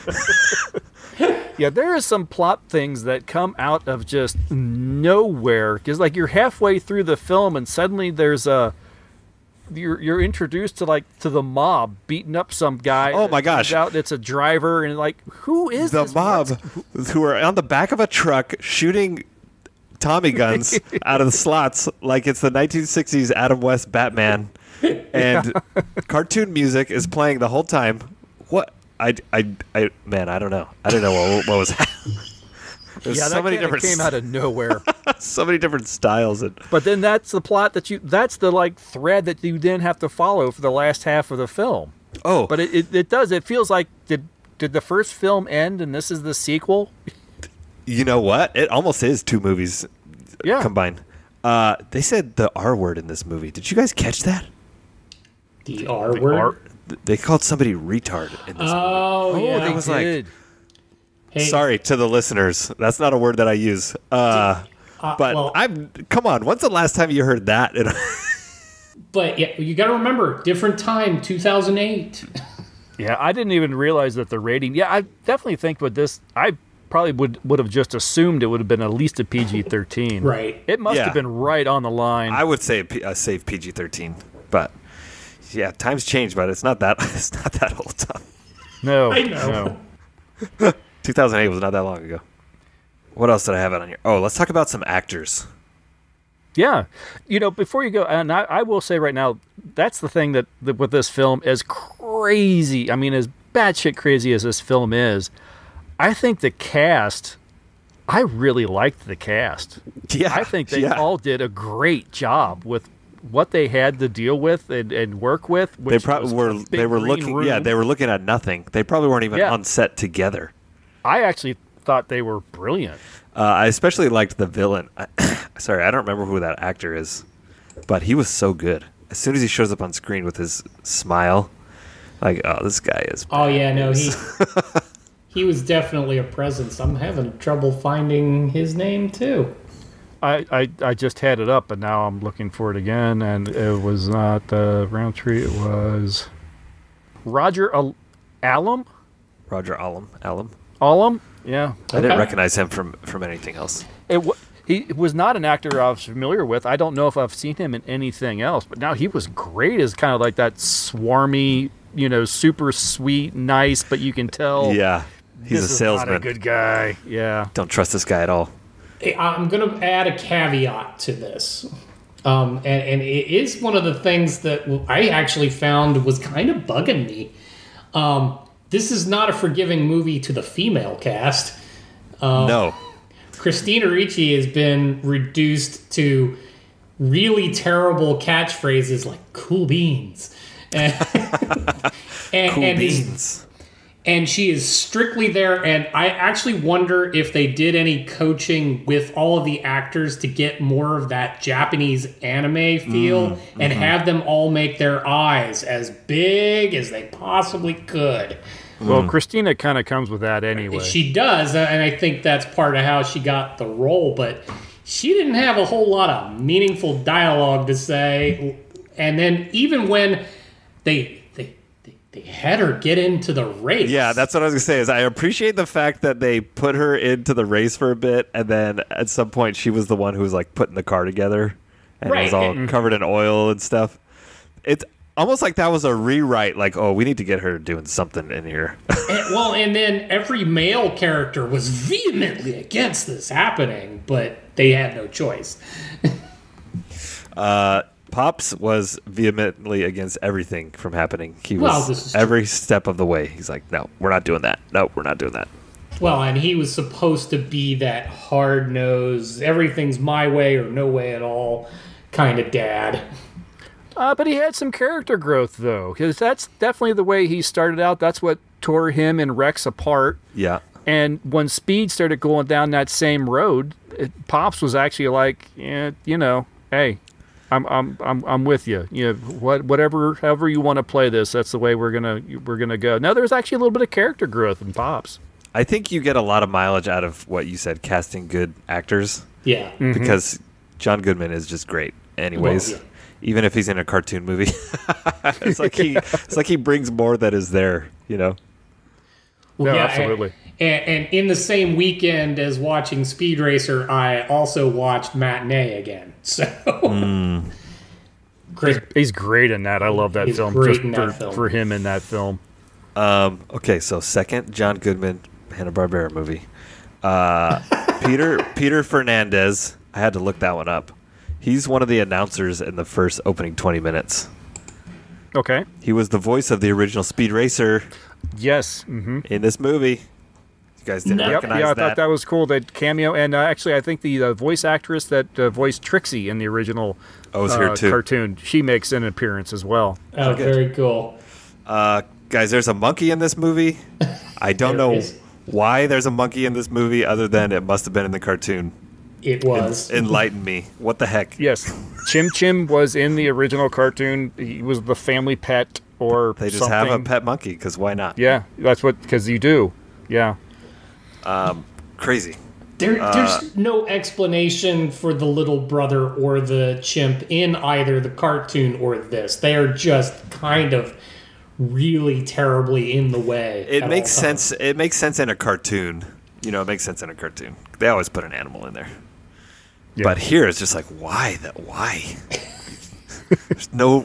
Yeah, there are some plot things that come out of just nowhere. Because like you're halfway through the film and suddenly there's you're introduced to the mob beating up some guy.
Oh my gosh!
Out, it's a driver, and like, who is
the
this
mob? Who are on the back of a truck shooting Tommy guns out of the slots like it's the 1960s Adam West Batman, and cartoon music is playing the whole time. What? Man, I don't know. I don't know what was happening. There's so many different
came out of nowhere.
So many different styles.
But then that's the plot that's the like thread that you then have to follow for the last half of the film.
Oh.
But it does. It feels like did the first film end and this is the sequel?
You know what? It almost is two movies combined. They said the R word in this movie. Did you guys catch that?
The R word?
They called somebody retard in this movie.
Oh, yeah.
I was like, sorry to the listeners. That's not a word that I use. But come on. When's the last time you heard that?
But yeah, you got to remember, different time, 2008.
Yeah, I didn't even realize that the rating. Yeah, I definitely think with this, I probably would have just assumed it would have been at least a PG-13.
Right.
It must have been right on the line.
I would say a safe PG-13, but yeah, times change, but it's not that old, Tom.
No,
I know.
no.
2008 was not that long ago. What else did I have on here? Oh, let's talk about some actors.
Yeah. Before you go, and I will say right now, that's the thing that with this film, as crazy, I mean, as batshit crazy as this film is, I think the cast, I really liked the cast.
Yeah.
I think they all did a great job with what they had to deal with and work with.
They probably were looking. Yeah, they were looking at nothing. They probably weren't even on set together.
I actually thought they were brilliant.
I especially liked the villain. Sorry, I don't remember who that actor is, but he was so good. As soon as he shows up on screen with his smile, like, oh, this guy is.
Oh yeah, no, he was definitely a presence. I'm having trouble finding his name too.
I just had it up, but now I'm looking for it again, and it was not Roundtree. It was Roger Allam.
Roger Allam.
Allam? Yeah.
I didn't recognize him from anything else.
He was not an actor I was familiar with. I don't know if I've seen him in anything else, but now he was great as kind of like that swarmy, super sweet, nice, but you can tell.
Yeah, he's a salesman.
Not a good guy. Yeah.
Don't trust this guy at all.
I'm going to add a caveat to this. And it is one of the things that I actually found was kind of bugging me. This is not a forgiving movie to the female cast.
No.
Christina Ricci has been reduced to really terrible catchphrases like "cool beans," and
beans.
And she is strictly there. And I actually wonder if they did any coaching with all of the actors to get more of that Japanese anime feel and have them all make their eyes as big as they possibly could.
Well, Christina kind of comes with that anyway.
She does, and I think that's part of how she got the role, but she didn't have a whole lot of meaningful dialogue to say. And then even when they had her get into the race.
Yeah, that's what I was going to say, is I appreciate the fact that they put her into the race for a bit, and then at some point she was the one who was like putting the car together, and it was all covered in oil and stuff. It's almost like that was a rewrite, like, oh, we need to get her doing something in here.
And then every male character was vehemently against this happening, but they had no choice.
Pops was vehemently against everything from happening. He was every step of the way. He's like, no, we're not doing that. No, we're not doing that.
Well, and he was supposed to be that hard-nosed, everything's my way or no way at all kind of dad.
But he had some character growth, though, because that's definitely the way he started out. That's what tore him and Rex apart.
Yeah.
And when Speed started going down that same road, Pops was actually like, yeah, hey, I'm with you. However you want to play this, that's the way we're gonna go. Now, there's actually a little bit of character growth in Pops.
I think you get a lot of mileage out of what you said, casting good actors.
Yeah.
Mm-hmm.
Because John Goodman is just great anyways. Well, yeah. Even if he's in a cartoon movie. it's like he brings more that is there,
Well, no, yeah, absolutely.
And in the same weekend as watching Speed Racer, I also watched Matinee again. So
he's great in that. I love that film. For him in that film.
Okay, so second John Goodman Hanna-Barbera movie. Peter Fernandez. I had to look that one up. He's one of the announcers in the first opening 20 minutes.
Okay.
He was the voice of the original Speed Racer.
Yes. Mm-hmm.
In this movie. You guys didn't recognize that?
Yeah, I thought that was cool, that cameo. And actually, I think the voice actress that voiced Trixie in the original
here too.
Cartoon, she makes an appearance as well.
Oh, very cool.
Guys, there's a monkey in this movie. I don't know why there's a monkey in this movie other than it must have been in the cartoon.
It was.
Enlighten me. What the heck?
Yes. Chim Chim was in the original cartoon. He was the family pet or
They just
something.
have a pet monkey, because why not?
Yeah, because you do. Yeah.
Crazy.
There's no explanation for the little brother or the chimp in either the cartoon or this. They are just kind of really terribly in the way.
It makes sense. It makes sense in a cartoon. You know, it makes sense in a cartoon. They always put an animal in there.
Yeah.
But here it's just like, why? Why? There's no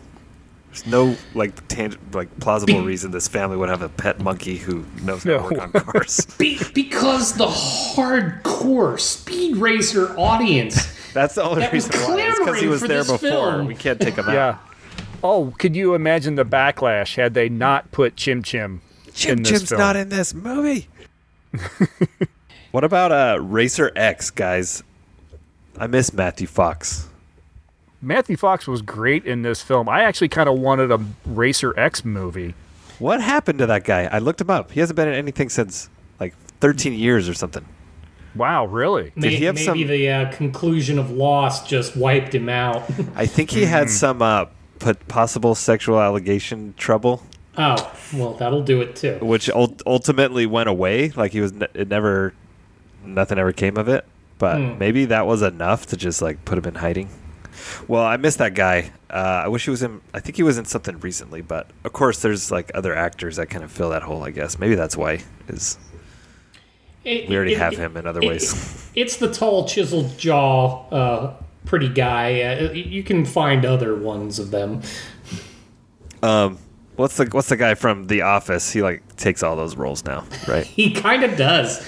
plausible reason this family would have a pet monkey who knows how to work on cars.
Because the hardcore Speed Racer audience.
That's the only reason why. It's because he was there before.
Film.
We can't take him out.
Yeah. Oh, could you imagine the backlash had they not put Chim Chim in this
Chim's
film?
not in this movie. What about Racer X, guys? I miss Matthew Fox.
Matthew Fox was great in this film. I actually kind of wanted a Racer X movie.
What happened to that guy? I looked him up. He hasn't been in anything since like 13 years or something.
Wow, really?
Did he have
maybe the conclusion of Lost just wiped him out.
I think he had some possible sexual allegation trouble.
Oh, well, that'll do it too.
Which ultimately went away. Like nothing ever came of it. But maybe that was enough to just like put him in hiding. Well, I miss that guy. I wish he was in. I think he was in something recently, but of course, there's like other actors that kind of fill that hole. I guess maybe that's why. We already have him in other ways. It's
the tall, chiseled jaw, pretty guy. You can find other ones of them.
What's the guy from The Office? He like takes all those roles now, right?
He kind of does.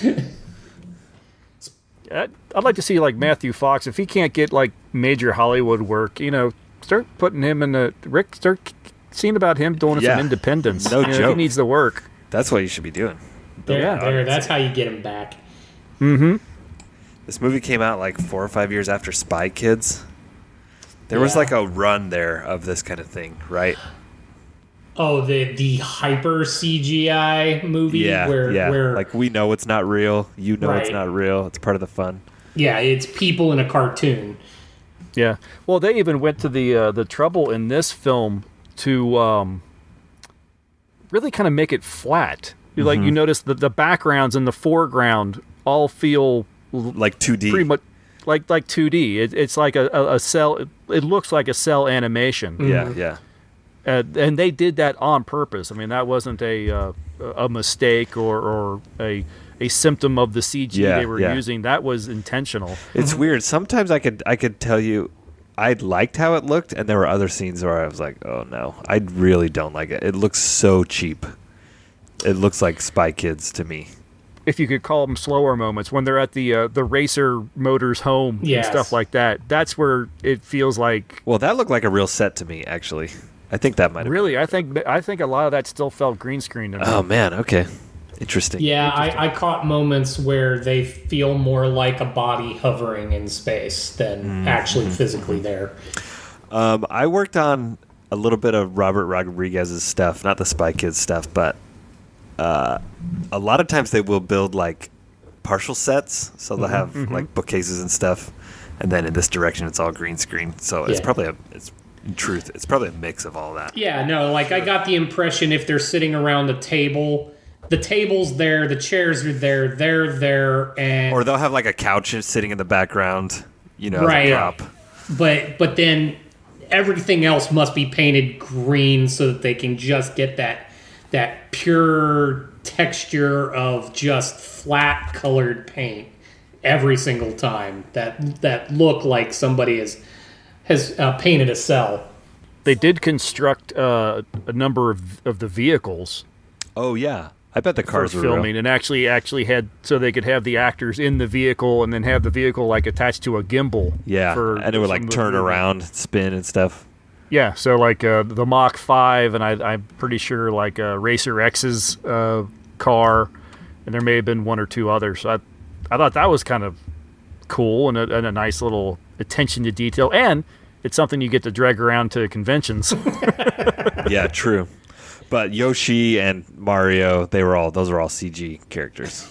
I'd like to see like Matthew Fox, if he can't get like major Hollywood work, start putting him in start seeing about him doing some independence.
No joke.
If he needs the work.
That's what you should be doing.
That's how you get him back.
Mm-hmm.
This movie came out like 4 or 5 years after Spy Kids. There was like a run there of this kind of thing, right?
Oh, the hyper CGI movie where
like we know it's not real, it's not real. It's part of the fun.
Yeah, it's people in a cartoon.
Yeah. Well, they even went to the trouble in this film to really kind of make it flat. Like you notice the backgrounds and the foreground all feel
like 2D.
Pretty much like 2D. It's like a cell. It looks like a cell animation.
Mm-hmm. Yeah.
And they did that on purpose. I mean, that wasn't a mistake or a symptom of the CG they were using. That was intentional.
It's weird. Sometimes I could tell you I liked how it looked, and there were other scenes where I was like, oh no, I really don't like it. It looks so cheap. It looks like Spy Kids to me.
If you could call them slower moments, when they're at the Racer Motors home and stuff like that, that's where it feels like.
Well, that looked like a real set to me, actually. I think that might have
really. I think a lot of that still felt green screen to me.
Oh man, okay, interesting.
Yeah, I caught moments where they feel more like a body hovering in space than actually physically there.
I worked on a little bit of Robert Rodriguez's stuff, not the Spy Kids stuff, but a lot of times they will build like partial sets, so they'll have like bookcases and stuff, and then in this direction it's all green screen. So it's probably in truth, it's probably a mix of all that.
Yeah, no, like I got the impression if they're sitting around the table's there, the chairs are there, they're there, and
or they'll have like a couch sitting in the background, as a prop.
But then everything else must be painted green so that they can just get that pure texture of just flat colored paint every single time. That look like somebody has painted a cell.
They did construct a number of the vehicles.
Oh yeah, I bet the cars were
filming
real.
And actually had so they could have the actors in the vehicle and then have the vehicle like attached to a gimbal.
Yeah, and it would like turn around, spin and stuff.
Yeah, so like the Mach 5, and I'm pretty sure like Racer X's car, and there may have been one or two others. So I thought that was kind of cool and a nice little attention to detail, and it's something you get to drag around to conventions.
Yeah, true. But Yoshi and Mario, those were all CG characters.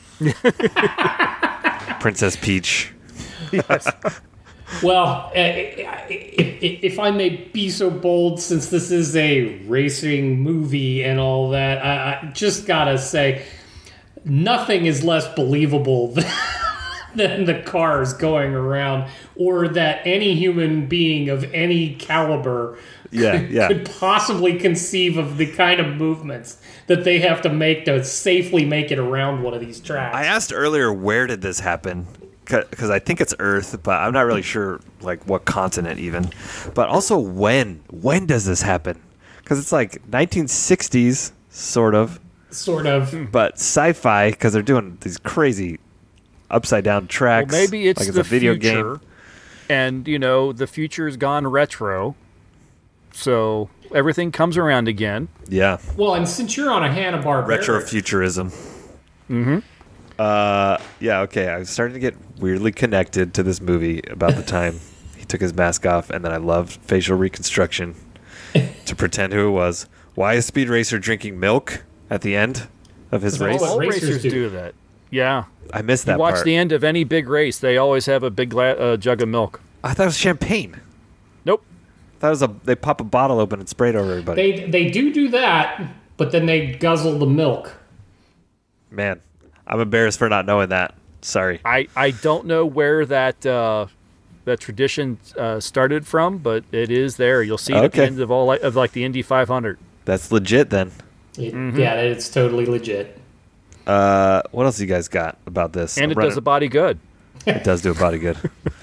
Princess Peach.
Yes.
Well, if I may be so bold, since this is a racing movie and all that, I just gotta say, nothing is less believable than the cars going around, or that any human being of any caliber could possibly conceive of the kind of movements that they have to make to safely make it around one of these tracks.
I asked earlier, where did this happen? Because I think it's Earth, but I'm not really sure like what continent even. But also when does this happen? Because it's like 1960s, sort of. But sci-fi, because they're doing these crazy upside down tracks.
Well, maybe it's
like
the
a video
future,
game.
And the future's gone retro, so everything comes around again.
Yeah.
Well, and since you're on a Hanna-Barbera...
Retrofuturism.
Mm-hmm.
Yeah, okay. I was starting to get weirdly connected to this movie about the time he took his mask off, and then I loved facial reconstruction to pretend who it was. Why is Speed Racer drinking milk at the end of his race?
All racers do that. Yeah.
I missed that
you watch
part.
the end of any big race, they always have a big jug of milk.
I thought it was champagne.
Nope.
I thought it was they pop a bottle open and spray it over everybody.
They do that, but then they guzzle the milk.
Man, I'm embarrassed for not knowing that. Sorry.
I don't know where that tradition started from, but it is there. You'll see it at the end of the Indy 500.
That's legit then.
Yeah, it's totally legit.
What else you guys got about this?
And it does a body good.
It does do a body good.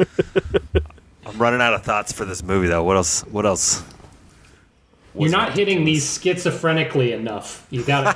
I'm running out of thoughts for this movie, though. What else?
You're not hitting these schizophrenically enough. You gotta.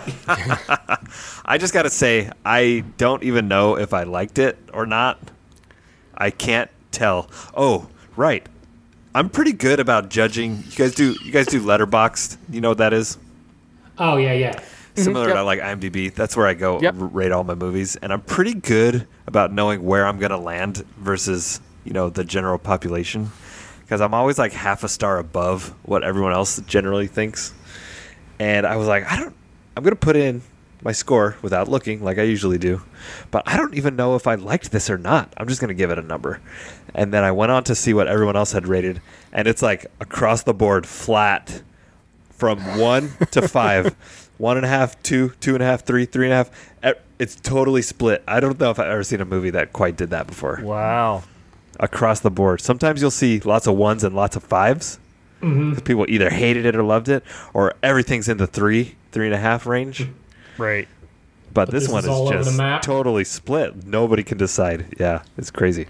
I just gotta say, I don't even know if I liked it or not. I can't tell. Oh, right. I'm pretty good about judging. You guys do Letterboxd? You know what that is?
Oh yeah.
Similar to like IMDb. That's where I go rate all my movies, and I'm pretty good about knowing where I'm gonna land versus the general population. Because I'm always like half a star above what everyone else generally thinks. And I was like, I'm going to put in my score without looking like I usually do. But I don't even know if I liked this or not. I'm just going to give it a number. And then I went on to see what everyone else had rated. And it's like across the board flat from 1 to 5. 1.5, 2, 2.5, 3, 3.5. It's totally split. I don't know if I've ever seen a movie that quite did that before.
Wow.
Across the board. Sometimes you'll see lots of 1s and lots of 5s.
Mm-hmm.
People either hated it or loved it, or everything's in the 3.5 range.
Right.
But this one is just
map.
totally split. Nobody can decide. Yeah, it's crazy.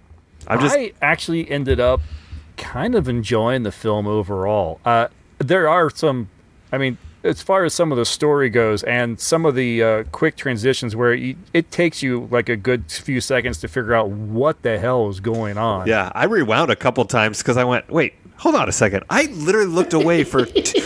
I actually ended up kind of enjoying the film overall. There are some, as far as some of the story goes and some of the quick transitions where it takes you like a good few seconds to figure out what the hell is going on.
Yeah, I rewound a couple times because I went, wait, hold on a second. I literally looked away for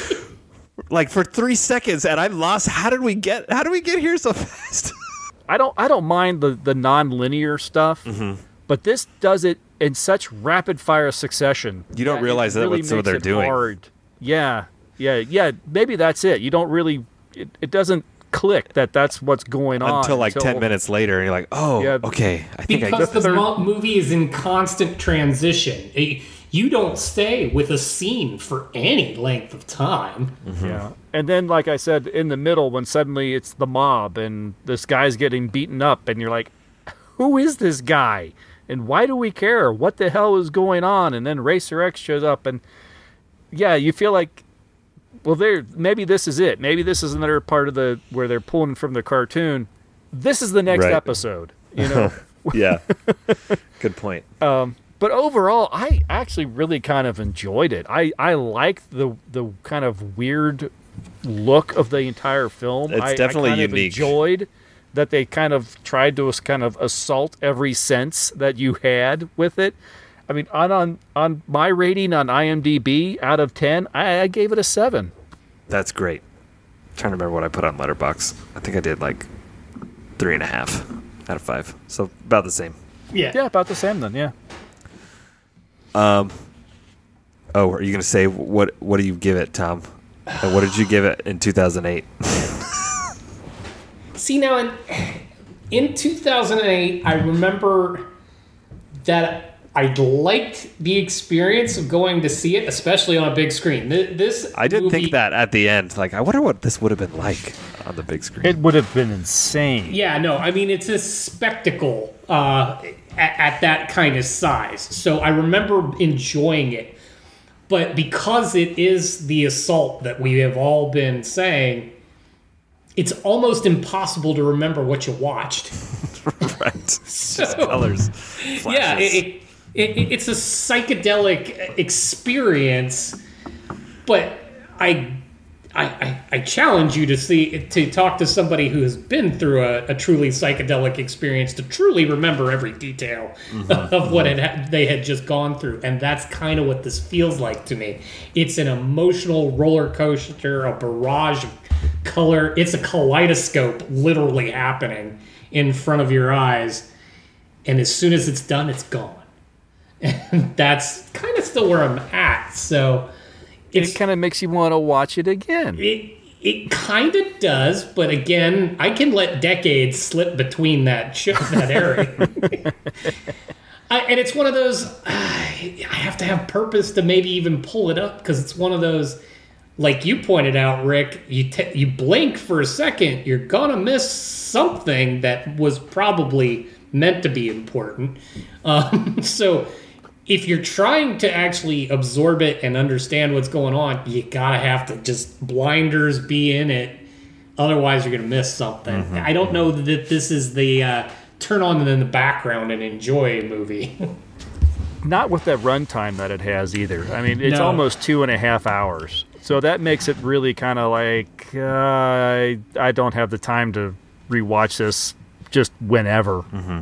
for 3 seconds and I lost. How did we get here so fast?
I don't mind the non-linear stuff, but this does it in such rapid fire succession.
You don't realize that that's what they're doing.
Hard. Yeah. Maybe that's it. You don't really. It doesn't click that's what's going on
until 10 minutes later, and you're like, oh, yeah, okay. I think
because the movie is in constant transition. You don't stay with a scene for any length of time.
Mm-hmm. Yeah, and then like I said, in the middle, when suddenly it's the mob and this guy's getting beaten up, and you're like, who is this guy? And why do we care? What the hell is going on? And then Racer X shows up, and yeah, you feel like, well, maybe this is it. Maybe this is another part of where they're pulling from the cartoon. This is the next episode.
Yeah. Good point.
But overall, I actually really kind of enjoyed it. I like the kind of weird look of the entire film.
It's definitely
I kind
unique.
Of enjoyed that they kind of tried to kind of assault every sense that you had with it. On my rating on IMDb out of 10, I gave it a 7.
That's great. I'm trying to remember what I put on Letterboxd. I think I did 3.5 out of 5. So about the same.
Yeah, about the same then. Yeah.
Oh, are you gonna say what do you give it, Tom? And what did you give it in 2008?
See, now in 2008, I remember that I liked the experience of going to see it, especially on a big screen.
I did think that at the end. I wonder what this would have been like on the big screen.
It would have been insane.
Yeah, no, it's a spectacle at that kind of size. So I remember enjoying it. But because it is the assault that we have all been saying, it's almost impossible to remember what you watched.
Right. Just colors. Flashes.
Yeah, it's a psychedelic experience, but I challenge you to talk to somebody who has been through a truly psychedelic experience to truly remember every detail of what they had just gone through, and that's kind of what this feels like to me. It's an emotional roller coaster, a barrage of color. It's a kaleidoscope literally happening in front of your eyes, and as soon as it's done, it's gone. And that's kind of still where I'm at. So
it kind of makes you want to watch it again.
It kind of does, but again, I can let decades slip between that area. And it's one of those, I have to have purpose to maybe even pull it up, because it's one of those, like you pointed out, Rick, you blink for a second, you're going to miss something that was probably meant to be important. So if you're trying to actually absorb it and understand what's going on, you gotta have to just blinders be in it. Otherwise, you're gonna miss something. I don't know that this is the turn on in the background and enjoy movie.
Not with that runtime that it has either. I mean, it's almost 2.5 hours. So that makes it really kind of like, I don't have the time to rewatch this just whenever.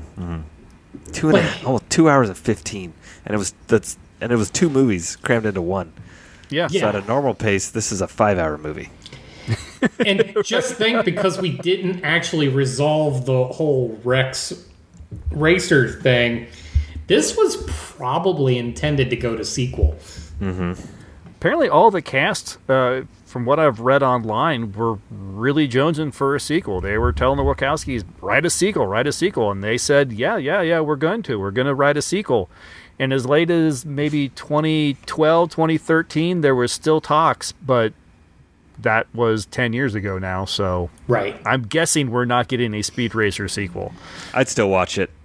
2 hours and 15. And it was 2 movies crammed into one.
Yeah.
So at a normal pace, this is a 5-hour movie.
And just think, because we didn't actually resolve the whole Rex Racer thing, this was probably intended to go to sequel.
Apparently all the cast, from what I've read online, were really jonesing for a sequel. They were telling the Wachowskis, write a sequel. And they said, yeah, we're going to write a sequel. And as late as maybe 2012, 2013, there was still talks, but that was 10 years ago now. So
right.
I'm guessing we're not getting a Speed Racer sequel.
I'd still watch it.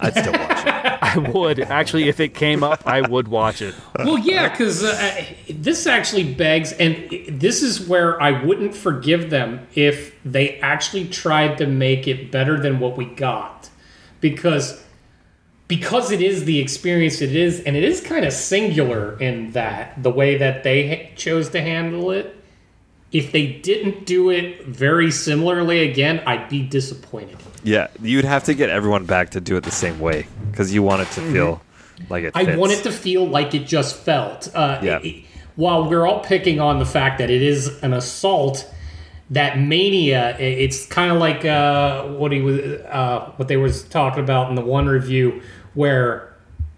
I would. Actually, if it came up, I would watch it.
Well, yeah, because this actually begs, and this is where I wouldn't forgive them if they actually tried to make it better than what we got. Because it is the experience it is, and it is kind of singular in that, the way that they chose to handle it. If they didn't do it very similarly again, I'd be disappointed.
Yeah, you'd have to get everyone back to do it the same way, because you want it to feel like it fits.
I want it to feel like it just felt. While we're all picking on the fact that it is an assault, that mania, it's kind of like what they was talking about in the one review, where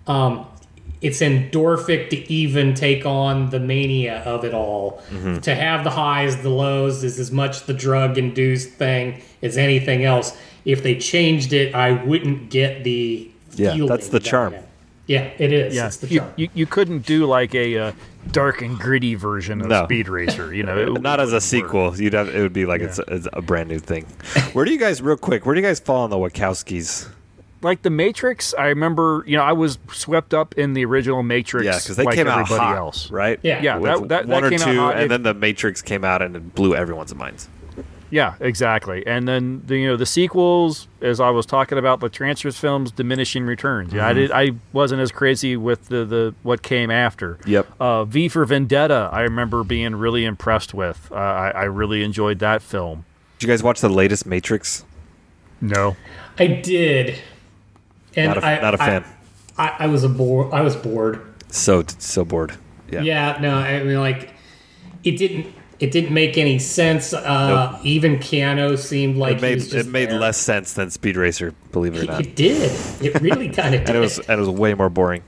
it's endorphic to even take on the mania of it all. To have the highs, the lows is as much the drug-induced thing as anything else. If they changed it, I wouldn't get the feeling.
Yeah, that's the charm.
Yeah, it is.
Yeah,
it's the charm.
You couldn't do like a dark and gritty version of Speed Racer. You know,
not as a sequel. It would be like it's a brand new thing. Where do you guys fall on the Wachowskis?
Like the Matrix, I remember, I was swept up in the original Matrix.
Yeah, because they came out
everybody
hot,
else,
right?
Yeah, that
one or
came
two,
out hot.
and then the Matrix came out and it blew everyone's minds.
Yeah, exactly. And then the sequels, as I was talking about the Transformers films, diminishing returns. Yeah, I wasn't as crazy with the what came after.
Yep.
V for Vendetta, I remember being really impressed with. I really enjoyed that film.
Did you guys watch the latest Matrix?
No,
I did. And
not a fan.
I was bored.
So bored. Yeah.
Yeah. No. I mean, like, it didn't make any sense.
Nope.
Even Keanu seemed like
it made less sense than Speed Racer. Believe it or not,
it did. It really kind of did.
and it was way more boring.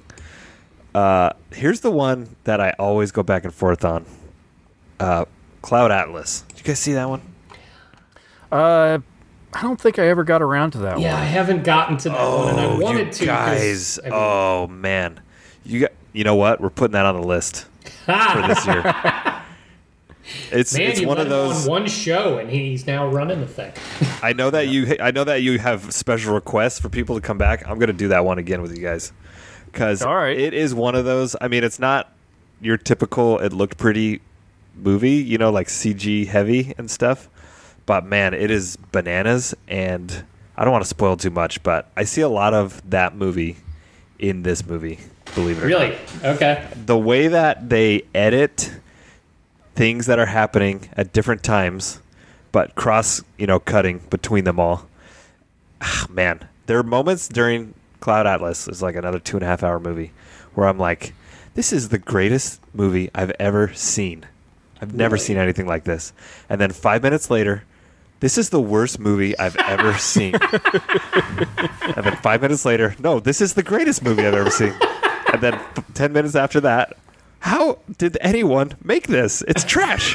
Here's the one that I always go back and forth on. Cloud Atlas. Did you guys see that one?
I don't think I ever got around to that one.
Yeah, I haven't gotten to that one, and I wanted to.
Guys, oh man, you know what? We're putting that on the list for this year. It's one of those
on one show, and he's now running the thing.
I know that you have special requests for people to come back. I'm going to do that one again with you guys, because it is one of those. I mean, it's not your typical it looked pretty movie, you know, like CG heavy and stuff. But man, it is bananas, and I don't want to spoil too much, but I see a lot of that movie in this movie, believe it or not.
Really? Okay.
The way that they edit things that are happening at different times, but cutting between them all. Man, there are moments during Cloud Atlas, is like another 2.5 hour movie, where I'm like, this is the greatest movie I've ever seen. I've never seen anything like this. And then 5 minutes later, this is the worst movie I've ever seen. And then 5 minutes later, no, this is the greatest movie I've ever seen. And then 10 minutes after that, how did anyone make this? It's trash.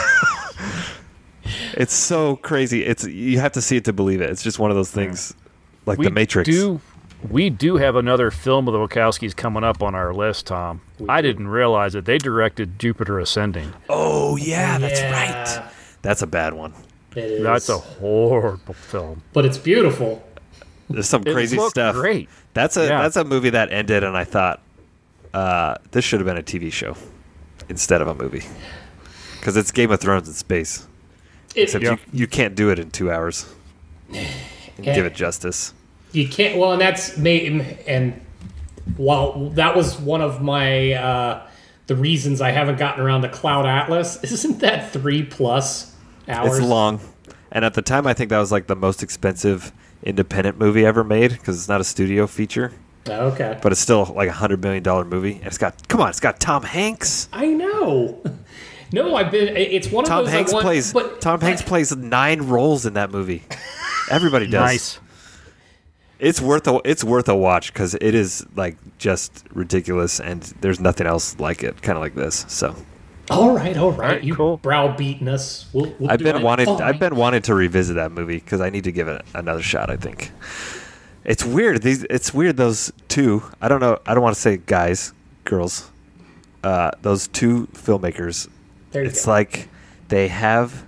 It's so crazy. You have to see it to believe it. It's just one of those things, like The Matrix.
We do have another film of the Wachowskis coming up on our list, Tom. I didn't realize that they directed Jupiter Ascending.
Oh, yeah, that's right. That's a bad one.
It is.
That's a horrible film.
But it's beautiful.
There's some crazy stuff.
Great.
That's a movie that ended, and I thought, this should have been a TV show instead of a movie. Because it's Game of Thrones in space. Except you can't do it in 2 hours. Give it justice.
You can't. Well, and that's made. And while that was one of my the reasons I haven't gotten around to Cloud Atlas, isn't that 3+ hours?
It's long, and at the time, I think that was like the most expensive independent movie ever made because it's not a studio feature.
Okay,
but it's still like $100 million movie. And it's got Tom Hanks.
I know. No, it's one
Tom
of those.
Tom Hanks plays 9 roles in that movie. Everybody does.
Nice.
It's worth a watch because it is like just ridiculous, and there's nothing else like it, kind of like this. So,
all right, you cool. Browbeating us.
I've been wanting to revisit that movie because I need to give it another shot. I think it's weird. It's weird. Those two. I don't know. I don't want to say guys, girls. Those two filmmakers. It's like they have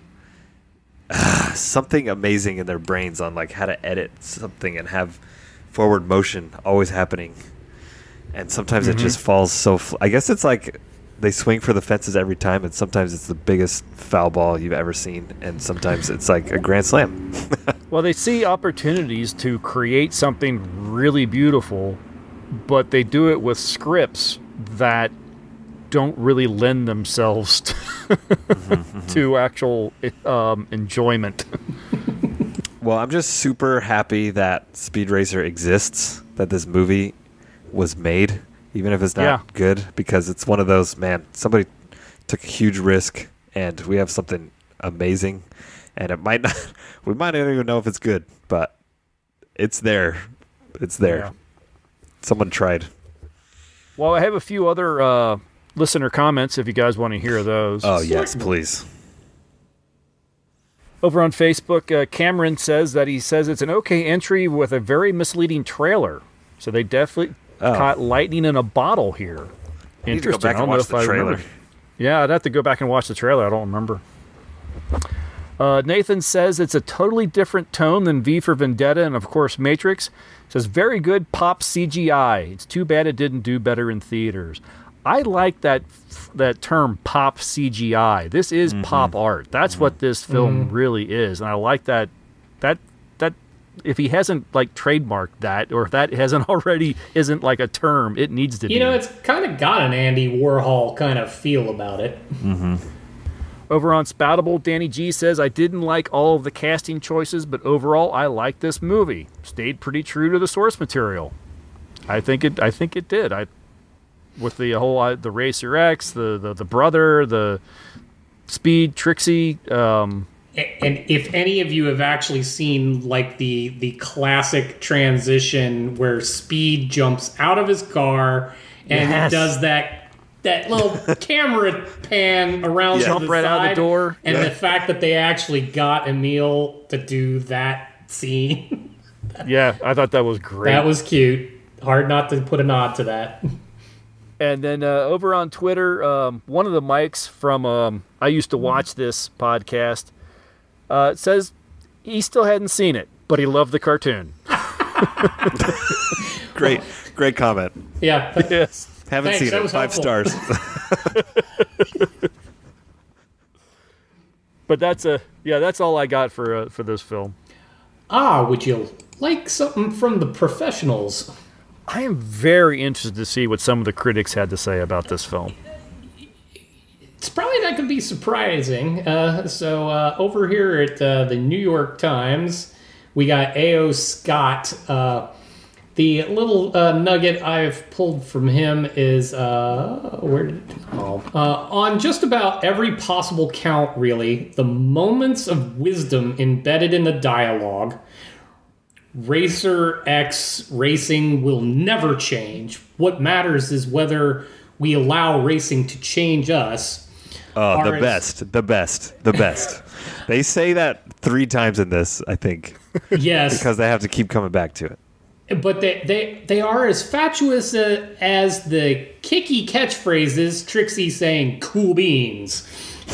something amazing in their brains on like how to edit something and have forward motion always happening, and sometimes it just falls so I guess it's like they swing for the fences every time, and sometimes it's the biggest foul ball you've ever seen, and sometimes it's like a grand slam.
Well, they see opportunities to create something really beautiful, but they do it with scripts that don't really lend themselves to actual enjoyment.
Well, I'm just super happy that Speed Racer exists, that this movie was made, even if it's not good, because it's one of those, man, somebody took a huge risk, and we have something amazing, and it might not, we might not even know if it's good, but it's there. It's there. Yeah. Someone tried.
Well, I have a few other listener comments if you guys want to hear those.
Oh, yes, please.
Over on Facebook, Cameron says it's an okay entry with a very misleading trailer. So they definitely caught lightning in a bottle here.
Interesting. Need to go back and watch the trailer.
Yeah, I'd have to go back and watch the trailer. I don't remember. Nathan says it's a totally different tone than V for Vendetta and, of course, Matrix. Says, very good pop CGI. It's too bad it didn't do better in theaters. I like that term, pop CGI. This is pop art. That's what this film really is, and I like that. That if he hasn't like trademarked that, or if that isn't like a term, it needs to be.
You know, it's kind of got an Andy Warhol kind of feel about it.
Over on Spoutable, Danny G says, I didn't like all of the casting choices, but overall, I liked this movie. Stayed pretty true to the source material. I think it did. With the whole the Racer X, the brother, the Speed, Trixie. And
if any of you have actually seen like the classic transition where Speed jumps out of his car and does that little camera pan around to the
right
side,
out the door,
and the fact that they actually got Emil to do that scene.
I thought that was great.
That was cute. Hard not to put a nod to that.
And then over on Twitter, one of the mics from I used to watch this podcast says he still hadn't seen it, but he loved the cartoon.
Great comment.
Yeah.
Yes.
Haven't
Thanks,
seen
that
it.
was
5
helpful.
stars.
But that's all I got for this film.
Would you like something from the professionals?
I am very interested to see what some of the critics had to say about this film.
It's probably not going to be surprising. So over here at the New York Times, we got A.O. Scott. The little nugget I've pulled from him is on just about every possible count, really, the moments of wisdom embedded in the dialogue. Racer X racing will never change. What matters is whether we allow racing to change us.
Oh, the best. They say that 3 times in this, I think.
Yes.
Because they have to keep coming back to it.
But they are as fatuous as the kicky catchphrases, Trixie saying, "cool beans."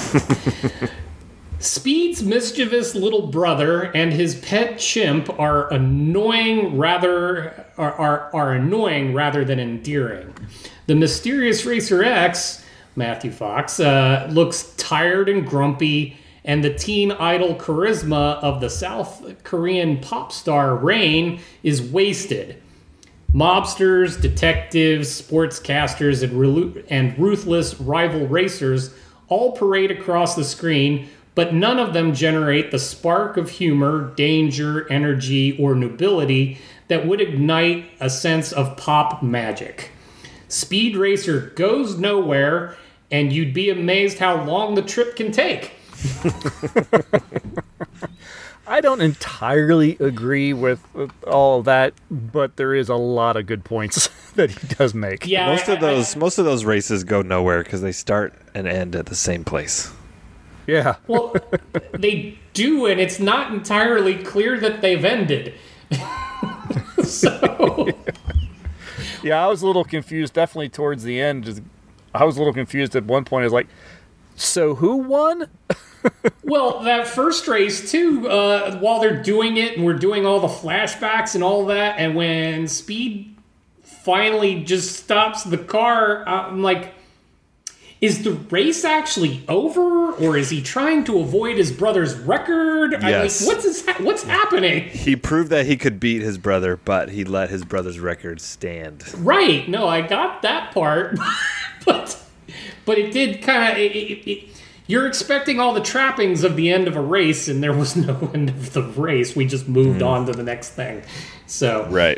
Speed's mischievous little brother and his pet chimp are annoying rather than endearing. The mysterious Racer X, Matthew Fox, looks tired and grumpy, and the teen idol charisma of the South Korean pop star Rain is wasted. Mobsters, detectives, sportscasters, and ruthless rival racers all parade across the screen, but none of them generate the spark of humor, danger, energy, or nobility that would ignite a sense of pop magic. Speed Racer goes nowhere, and you'd be amazed how long the trip can take.
I don't entirely agree with all of that, but there is a lot of good points that he does make.
Yeah,
most of those races go nowhere because they start and end at the same place.
Yeah.
Well, they do, and it's not entirely clear that they've ended. So...
Yeah, I was a little confused, definitely towards the end. I was a little confused at one point. I was like, so who won?
Well, that first race, too, while they're doing it, and we're doing all the flashbacks and all that, and when Speed finally just stops the car, I'm like, is the race actually over, or is he trying to avoid his brother's record?
Yes.
I'm like, what's happening?
He proved that he could beat his brother, but he let his brother's record stand.
Right. No, I got that part, but it did kind of... You're expecting all the trappings of the end of a race, and there was no end of the race. We just moved on to the next thing. So
Right.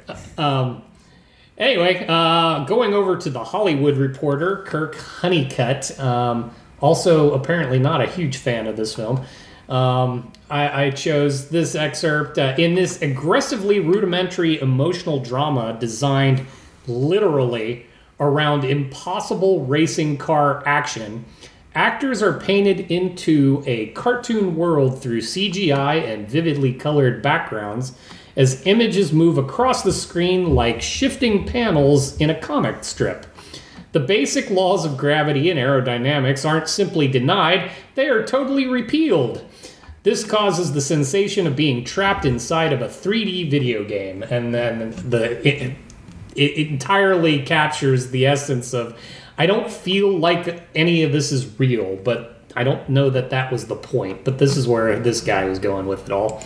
Anyway, going over to the Hollywood Reporter, Kirk Honeycutt, also apparently not a huge fan of this film. I chose this excerpt. In this aggressively rudimentary emotional drama designed literally around impossible racing car action, actors are painted into a cartoon world through CGI and vividly colored backgrounds as images move across the screen like shifting panels in a comic strip. The basic laws of gravity and aerodynamics aren't simply denied, they are totally repealed. This causes the sensation of being trapped inside of a 3D video game, and then it entirely captures the essence of, I don't feel like any of this is real, but I don't know that was the point. But this is where this guy was going with it all.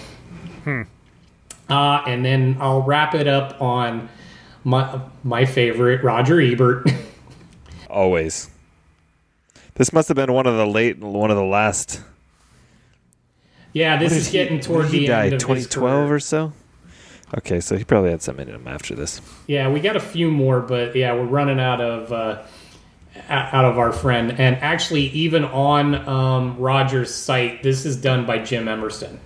And then I'll wrap it up on my favorite, Roger Ebert.
Always. This must have been one of the last.
Yeah, this is getting toward the end of
2012 or so. Okay, so he probably had something in him after this.
Yeah, we got a few more, but yeah, we're running out of our friend. And actually, even on Roger's site, this is done by Jim Emerson.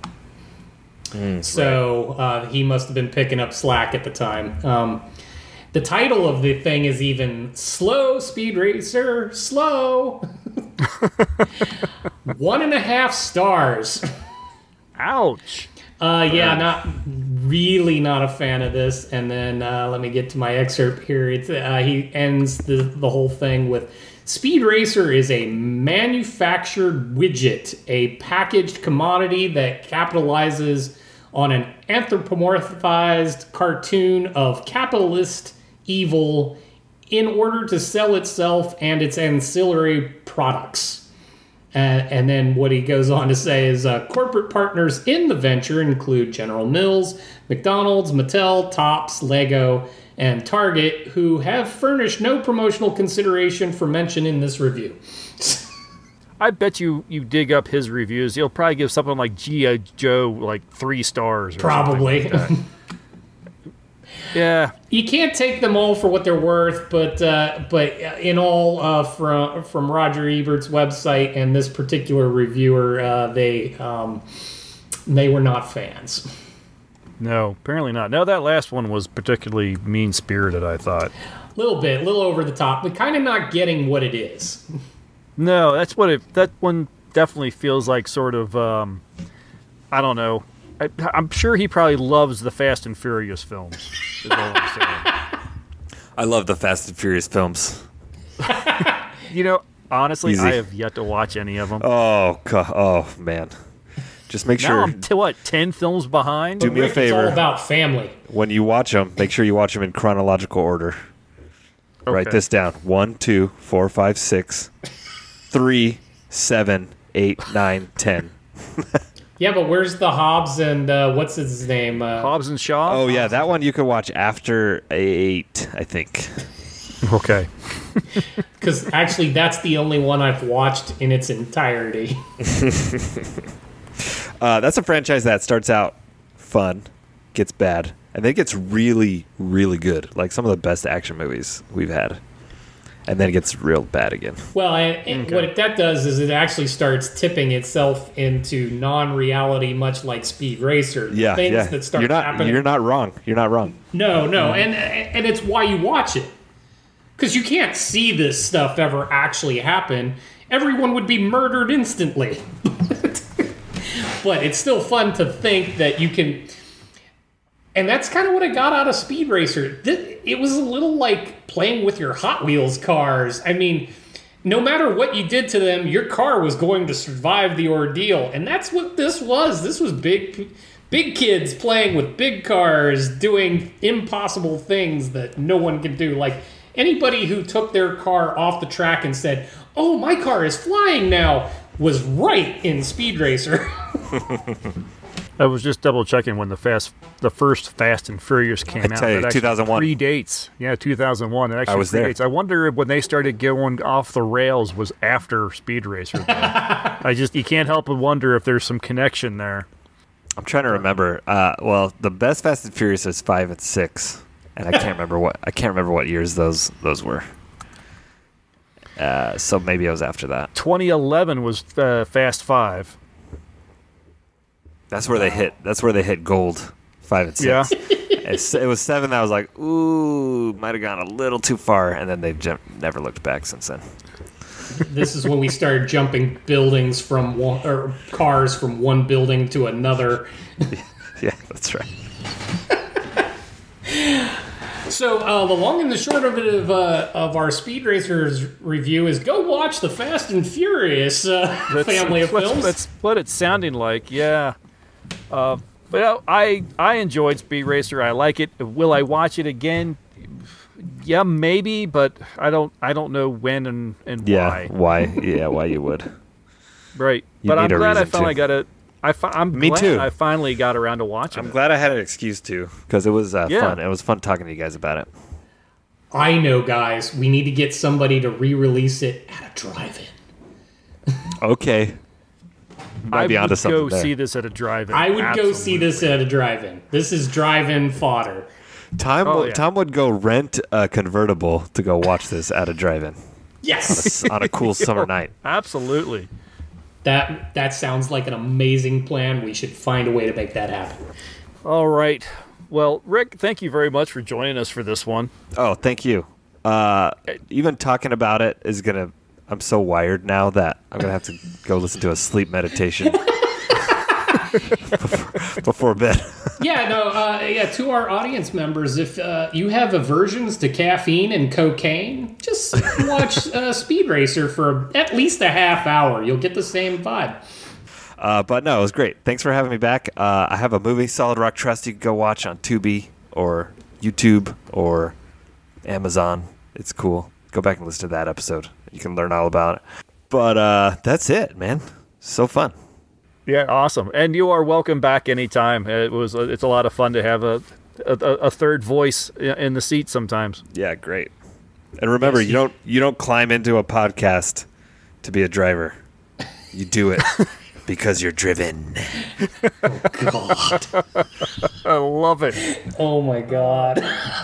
So he must have been picking up slack at the time. The title of the thing is even Slow Speed Racer, Slow. 1.5 stars.
Ouch.
Not a fan of this. And then let me get to my excerpt here. It's, he ends the whole thing with, Speed Racer is a manufactured widget, a packaged commodity that capitalizes on an anthropomorphized cartoon of capitalist evil in order to sell itself and its ancillary products. And then what he goes on to say is corporate partners in the venture include General Mills, McDonald's, Mattel, Topps, Lego, and Target, who have furnished no promotional consideration for mention in this review.
I bet you dig up his reviews, he'll probably give something like G.I. Joe like 3 stars. Or
probably.
Like that. Yeah.
You can't take them all for what they're worth, but in all, from Roger Ebert's website and this particular reviewer, they were not fans.
No, apparently not. No, that last one was particularly mean-spirited, I thought.
A little over the top, but kind of not getting what it is.
No, that one definitely feels like sort of, I don't know. I'm sure he probably loves the Fast and Furious films. Is all I'm saying.
I love the Fast and Furious films.
Honestly,
Easy.
I have yet to watch any of them.
Oh, God. Oh, man. Just make sure.
Now I'm 10 films behind?
Do me a favor.
It's all about family.
When you watch them, make sure you watch them in chronological order. Okay. Write this down. 1, 2, 4, 5, 6, 3, 7, 8, 9, 10.
Yeah, but where's the Hobbs and what's his name?
Hobbs and Shaw?
Oh, yeah, that one you could watch after 8, I think.
Okay.
Because actually, that's the only one I've watched in its entirety.
That's a franchise that starts out fun, gets bad, and then gets really, really good. Like some of the best action movies we've had. And then it gets real bad again.
Well, and what that does is it actually starts tipping itself into non-reality, much like Speed Racer.
Yeah,
Things that start happening.
You're not wrong. You're not wrong.
No, and it's why you watch it. Because you can't see this stuff ever actually happen. Everyone would be murdered instantly. But it's still fun to think that you can... And that's kind of what I got out of Speed Racer. It was a little like playing with your Hot Wheels cars. I mean, no matter what you did to them, your car was going to survive the ordeal. And that's what this was. This was big kids playing with big cars, doing impossible things that no one can do. Like anybody who took their car off the track and said, "Oh, my car is flying now," was right in Speed Racer.
I was just double checking when the first Fast and Furious came out.
That 2001.
Predates. Yeah, 2001. It actually
I was there.
predates. I wonder if when they started going off the rails was after Speed Racer. You can't help but wonder if there's some connection there.
I'm trying to remember. Well, the best Fast and Furious is 5 and 6, and I can't remember what years those were. So maybe it was after that.
2011 was Fast 5.
That's where they hit. That's where they hit gold. 5 and 6.
Yeah.
It was 7 that I was like, ooh, might have gone a little too far, and then they've never looked back since then.
This is when we started jumping buildings cars from one building to another.
Yeah, that's right.
So the long and the short of it of our Speed Racers review is go watch the Fast and Furious family of films.
That's what it's sounding like, yeah. But I enjoyed Speed Racer. I like it. Will I watch it again? Yeah, maybe, but I don't know when and why.
Why? Yeah, why you would.
Right. But I'm glad I finally got it. Me too. I finally got around to watching it.
I'm glad I had an excuse to, because it was fun. It was fun talking to you guys about it.
I know, guys. We need to get somebody to re-release it at a drive-in.
Okay.
I would go see this at a drive-in.
I would go see this at a drive-in. This is drive-in fodder.
Tom would go rent a convertible to go watch this at a drive-in.
Yes!
On a cool summer night.
Absolutely.
That sounds like an amazing plan. We should find a way to make that happen.
All right. Well, Rick, thank you very much for joining us for this one.
Oh, thank you. Even talking about it is going to... I'm so wired now that I'm going to have to go listen to a sleep meditation before bed.
To our audience members, if you have aversions to caffeine and cocaine, just watch Speed Racer for at least a half hour. You'll get the same vibe.
But no, it was great. Thanks for having me back. I have a movie, Solid Rock Trust, you can go watch on Tubi or YouTube or Amazon It's cool. Go back and listen to that episode. You can learn all about it. But that's it, man. So fun.
Yeah, awesome. And you are welcome back anytime. It's a lot of fun to have a third voice in the seat sometimes.
Yeah, great. And remember, you don't climb into a podcast to be a driver. You do it because you're driven.
Oh, God.
I love it.
Oh, my God.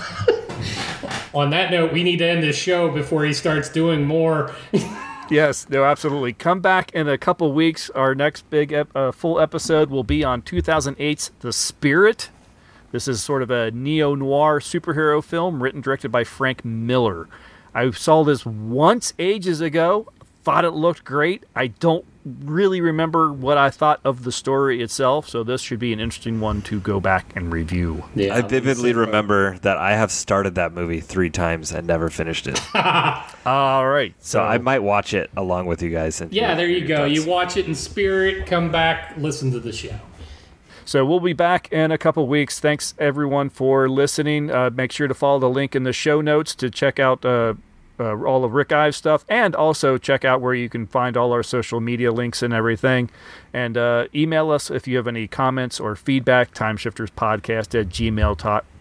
On that note, we need to end this show before he starts doing more.
Yes, no, absolutely. Come back in a couple weeks. Our next big full episode will be on 2008's The Spirit. This is sort of a neo-noir superhero film written and directed by Frank Miller. I saw this once ages ago. Thought it looked great. I don't really remember what I thought of the story itself, so this should be an interesting one to go back and review.
Yeah, I vividly remember that I have started that movie 3 times and never finished it.
All right.
So I might watch it along with you guys. And
yeah, there you go. You watch it in spirit, come back, listen to the show.
So we'll be back in a couple weeks. Thanks, everyone, for listening. Make sure to follow the link in the show notes to check out all of Rick Ives stuff, and also check out where you can find all our social media links and everything. And email us if you have any comments or feedback,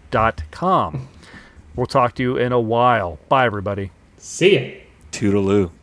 timeshifterspodcast@gmail.com. We'll talk to you in a while. Bye, everybody.
See ya.
Toodaloo.